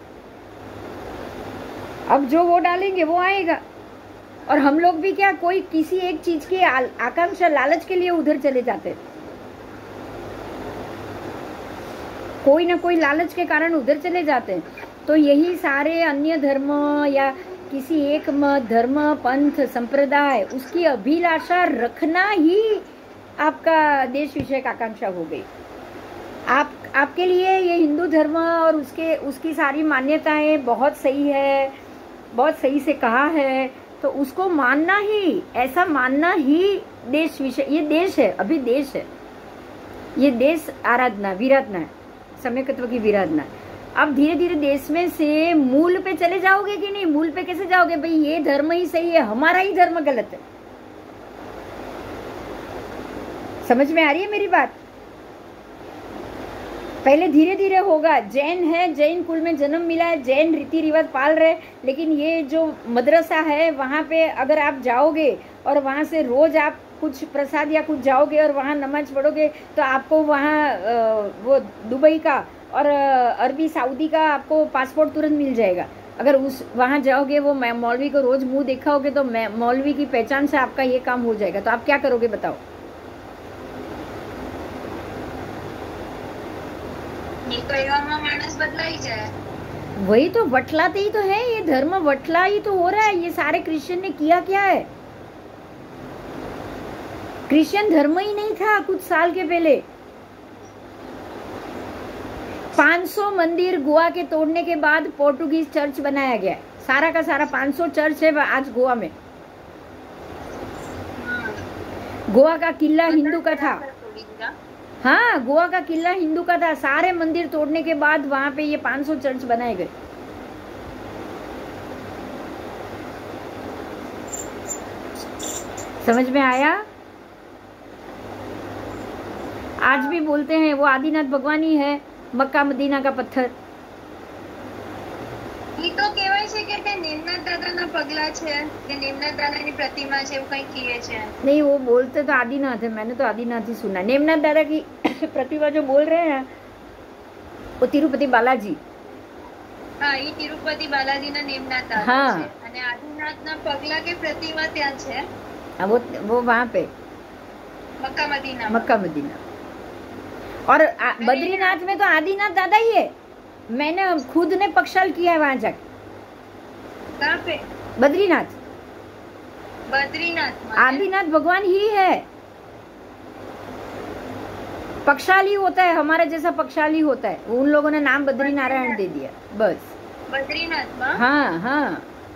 अब जो वो डालेंगे वो आएगा। और हम लोग भी क्या, कोई किसी एक चीज की आकांक्षा, लालच के लिए उधर चले जाते हैं, कोई ना कोई लालच के कारण उधर चले जाते हैं। तो यही सारे अन्य धर्म या किसी एक मत, धर्म, पंथ, संप्रदाय, उसकी अभिलाषा रखना ही आपका देश विषयक आकांक्षा हो गई। आपके लिए ये हिंदू धर्म और उसकी सारी मान्यताएं बहुत सही है, बहुत सही से कहा है, तो उसको मानना ही, ऐसा मानना ही देश विषय, ये देश है, अभी देश है, ये देश आराधना, विराधना है, सम्यकत्व की विराधना। अब धीरे धीरे देश में से मूल पे चले जाओगे कि नहीं? मूल पे कैसे जाओगे? भाई ये धर्म ही सही है, हमारा ही धर्म गलत है। समझ में आ रही है मेरी बात? पहले धीरे धीरे होगा। जैन है, जैन कुल में जन्म मिला है, जैन रीति रिवाज पाल रहे, लेकिन ये जो मदरसा है वहाँ पे अगर आप जाओगे और वहाँ से रोज आप कुछ प्रसाद या कुछ जाओगे और वहाँ नमाज पढ़ोगे तो आपको वहाँ वो दुबई का और अरबी सऊदी का आपको पासपोर्ट तुरंत मिल जाएगा। अगर उस वहाँ जाओगे, वो मौलवी को रोज मुंह देखाओगे तो मौलवी की पहचान से आपका ये काम हो जाएगा। तो आप क्या करोगे बताओ? मानस बदला ही जाए। वही तो वटलाते ही तो है, ये धर्म वटला ही तो हो रहा है। ये सारे क्रिश्चियन ने किया क्या है? क्रिश्चियन धर्म ही नहीं था कुछ साल के पहले। 500 मंदिर गोवा के तोड़ने के बाद पोर्टुगीज चर्च बनाया गया। सारा का सारा 500 चर्च है आज गोवा में। गोवा का किला हिंदू का था। हाँ, गोवा का किला हिंदू का था। सारे मंदिर तोड़ने के बाद वहां पे ये 500 चर्च बनाए गए। समझ में आया? आज भी बोलते हैं वो आदिनाथ भगवान ही है, मक्का मदीना का पत्थर। ये तो કહેવાય છે કે નેમનાથ દાદાના પગલા છે કે નેમનાથ દાદાની પ્રતિમા છે, એવું કંઈ કહે છે। नहीं, वो बोलते तो आदिनाथ है, मैंने तो आदिनाथ ही सुना। नेमनाथ दादा की प्रतिमा जो बोल रहे हैं वो तिरुपति बालाजी। हाँ, ये तिरुपति बालाजीना नेमनाथ दादा हाँ। છે અને આદિનાથના પગલા કે પ્રતિમા ત્યાં છે। हाँ, वो वहाँ पे मक्का मदीना। Mecca Medina. और बद्रीनाथ में तो आदिनाथ दादा ही है। मैंने खुद ने पक्षाल किया है वहां जाके। कहाँ पे? बद्रीनाथ। बद्रीनाथ आदिनाथ भगवान ही है। पक्षाली होता है, हमारे जैसा पक्षाली होता है। उन लोगों ने नाम बद्री नारायण दे दिया बस। बद्रीनाथ में? हाँ हाँ,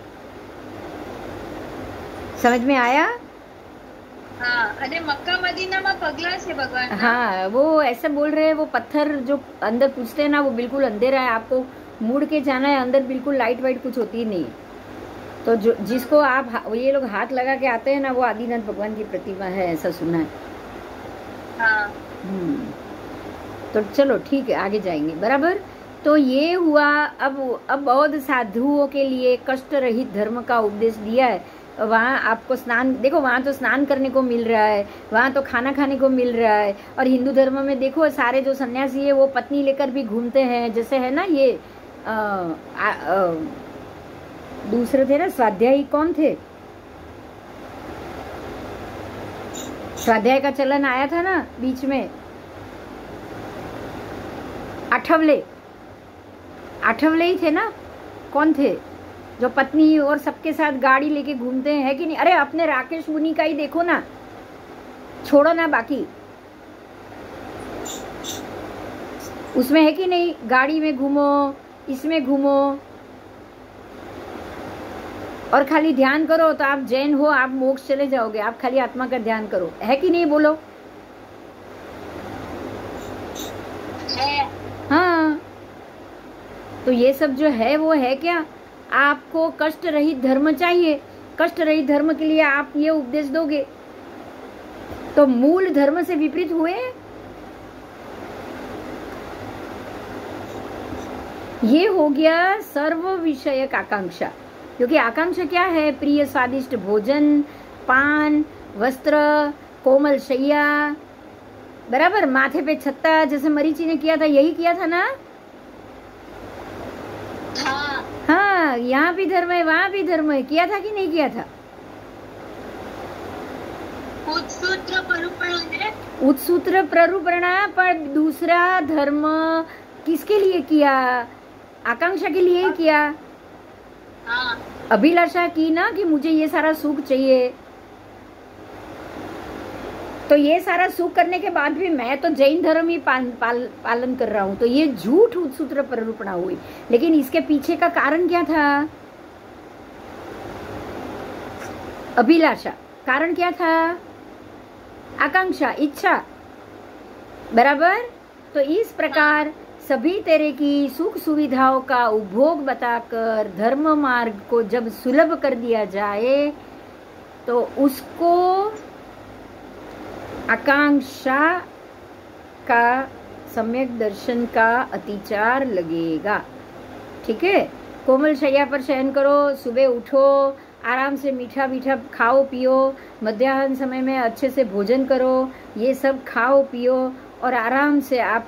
समझ में आया? हाँ, अरे मक्का मदीना में पगला से भगवान। हाँ, वो ऐसे बोल रहे हैं। वो पत्थर जो अंदर पूछते हैं ना, वो बिल्कुल अंधेरा है, आपको मुड़ के जाना है अंदर, बिल्कुल लाइट वाइट कुछ होती ही नहीं। तो जो जिसको आप ये लोग हाथ लगा के आते हैं ना, वो आदिनाथ भगवान की प्रतिमा है, ऐसा सुना है। हाँ। तो चलो ठीक है, आगे जाएंगे। बराबर। तो ये हुआ। अब बौद्ध साधुओं के लिए कष्ट रहित धर्म का उपदेश दिया है। वहाँ आपको स्नान, देखो वहाँ तो स्नान करने को मिल रहा है, वहाँ तो खाना खाने को मिल रहा है। और हिंदू धर्म में देखो सारे जो सन्यासी है वो पत्नी लेकर भी घूमते हैं। जैसे है ना ये दूसरे थे ना स्वाध्यायी, कौन थे? स्वाध्याय का चलन आया था ना बीच में। आठवले ही थे ना? कौन थे जो पत्नी और सबके साथ गाड़ी लेके घूमते हैं, है कि नहीं? अरे अपने राकेश मुनि का ही देखो ना, छोड़ो ना बाकी। उसमें है कि नहीं, गाड़ी में घूमो, इसमें घूमो और खाली ध्यान करो तो आप जैन हो, आप मोक्ष चले जाओगे। आप खाली आत्मा का ध्यान करो, है कि नहीं? बोलो। हाँ, तो ये सब जो है वो है क्या? आपको कष्ट रहित धर्म चाहिए। कष्ट रहित धर्म के लिए आप ये उपदेश दोगे तो मूल धर्म से विपरीत हुए। ये हो गया सर्व विषयक आकांक्षा। क्योंकि आकांक्षा क्या है? प्रिय स्वादिष्ट भोजन, पान, वस्त्र, कोमल शैया, बराबर, माथे पे छत्ता, जैसे मरीचि ने किया था, यही किया था ना? हाँ, यहाँ भी धर्म है, वहाँ भी धर्म है। किया था कि नहीं किया था? उत्सूत्र प्ररूपणा। पर दूसरा धर्म किसके लिए किया? आकांक्षा के लिए ही किया, हाँ अभिलाषा की ना कि मुझे ये सारा सुख चाहिए। तो ये सारा सुख करने के बाद भी मैं तो जैन धर्म ही पालन कर रहा हूं, तो ये झूठ सूत्र प्ररूपणा हुई। लेकिन इसके पीछे का कारण क्या था? अभिलाषा। कारण क्या था? आकांक्षा, इच्छा, बराबर। तो इस प्रकार सभी तरह की सुख सुविधाओं का उपभोग बताकर धर्म मार्ग को जब सुलभ कर दिया जाए तो उसको आकांक्षा का सम्यक दर्शन का अतिचार लगेगा। ठीक है, कोमल शैया पर शयन करो, सुबह उठो, आराम से मीठा मीठा खाओ पियो, मध्याह्न समय में अच्छे से भोजन करो, ये सब खाओ पियो और आराम से आप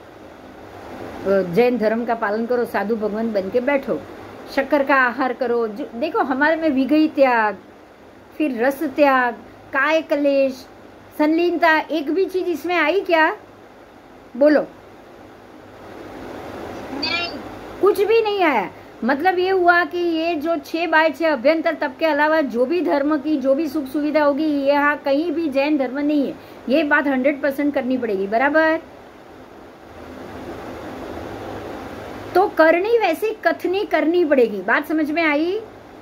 जैन धर्म का पालन करो, साधु भगवान बन के बैठो, शक्कर का आहार करो। देखो हमारे में विगई त्याग, फिर रस त्याग, काय कलेश, संलीनता, एक भी चीज इसमें आई क्या? बोलो। नहीं, कुछ भी नहीं आया। मतलब ये हुआ कि ये जो 6/6 अभ्यंतर तब के अलावा जो भी धर्म की जो भी सुख सुविधा होगी यहाँ कहीं भी जैन धर्म नहीं है। ये बात 100% करनी पड़ेगी, बराबर। तो करनी वैसी कथनी करनी पड़ेगी। बात समझ में आई?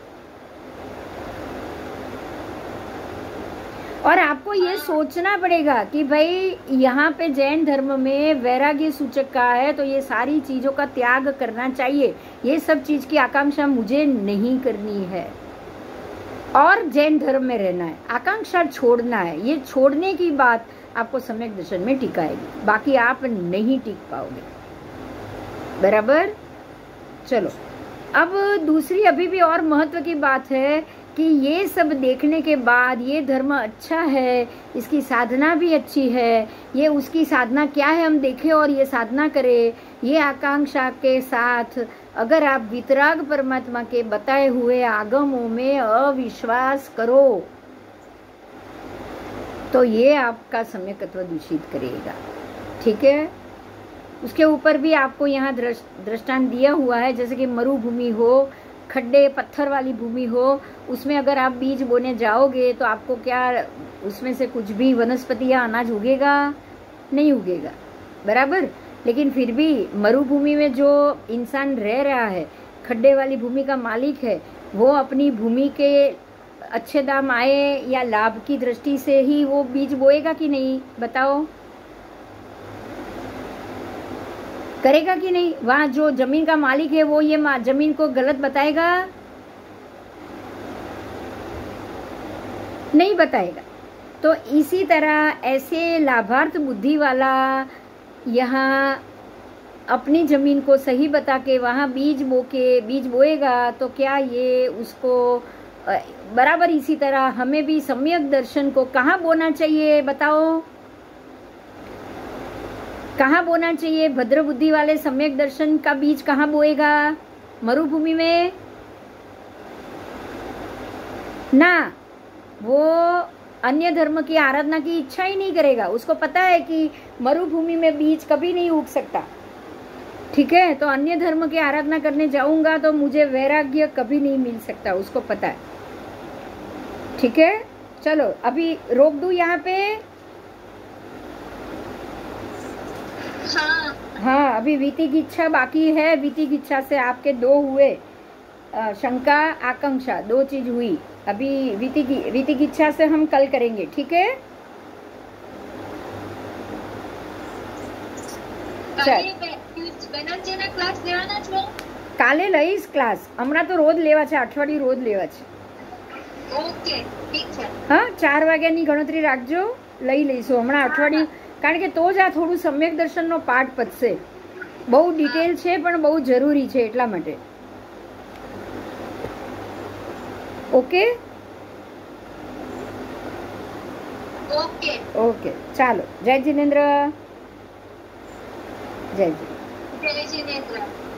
और आपको ये सोचना पड़ेगा कि भाई यहाँ पे जैन धर्म में वैराग्य सूचक का है तो ये सारी चीजों का त्याग करना चाहिए, ये सब चीज की आकांक्षा मुझे नहीं करनी है और जैन धर्म में रहना है, आकांक्षा छोड़ना है। ये छोड़ने की बात आपको सम्यक दर्शन में टिकाएगी, बाकी आप नहीं टिक पाओगे, बराबर। चलो अब दूसरी अभी भी और महत्व की बात है कि ये सब देखने के बाद ये धर्म अच्छा है, इसकी साधना भी अच्छी है, ये उसकी साधना क्या है हम देखें और ये साधना करें। ये आकांक्षा के साथ अगर आप वितराग परमात्मा के बताए हुए आगमों में अविश्वास करो तो ये आपका सम्यकत्व दूषित करेगा। ठीक है, उसके ऊपर भी आपको यहाँ दृष्टांत दिया हुआ है, जैसे कि मरुभूमि हो, खड्डे पत्थर वाली भूमि हो, उसमें अगर आप बीज बोने जाओगे तो आपको क्या उसमें से कुछ भी वनस्पति या अनाज उगेगा? नहीं उगेगा, बराबर। लेकिन फिर भी मरुभूमि में जो इंसान रह रहा है, खड्डे वाली भूमि का मालिक है, वो अपनी भूमि के अच्छे दाम आए या लाभ की दृष्टि से ही वो बीज बोएगा कि नहीं? बताओ, करेगा कि नहीं? वहां जो जमीन का मालिक है वो ये जमीन को गलत बताएगा? नहीं बताएगा। तो इसी तरह ऐसे लाभार्थ बुद्धि वाला यहाँ अपनी जमीन को सही बता के वहां बीज बोएगा तो क्या ये उसको बराबर। इसी तरह हमें भी सम्यक दर्शन को कहाँ बोना चाहिए? बताओ, कहाँ बोना चाहिए? भद्र बुद्धि वाले सम्यक दर्शन का बीज कहाँ बोएगा? मरुभूमि में ना। वो अन्य धर्म की आराधना की इच्छा ही नहीं करेगा, उसको पता है कि मरुभूमि में बीज कभी नहीं उग सकता। ठीक है, तो अन्य धर्म की आराधना करने जाऊंगा तो मुझे वैराग्य कभी नहीं मिल सकता, उसको पता है। ठीक है, चलो अभी रोक दूं यहाँ पे। हाँ, अभी वीति की इच्छा बाकी है। वीति की इच्छा से आपके 2 हुए, शंका आकांक्षा 2 चीज हुई। अभी वीति की इच्छा से हम कल करेंगे, ठीक है। કાલે લઈશ ક્લાસ, હમણાં તો રોજ લેવા છે, અઠવાડિયું રોજ લેવા છે। ઓકે, ઠીક છે। હા, 4 વાગ્યાની ગણતરી રાખજો, લઈ લઈશું હમણાં અઠવાડિયું, કારણ કે તો જ આ થોડું સમ્યક દર્શનનો પાઠ પતશે। બહુ ડિટેલ છે પણ બહુ જરૂરી છે એટલા માટે। ઓકે ઓકે ઓકે, ચાલો, જય જિનેન્દ્ર, જય જય જીનેન્દ્ર।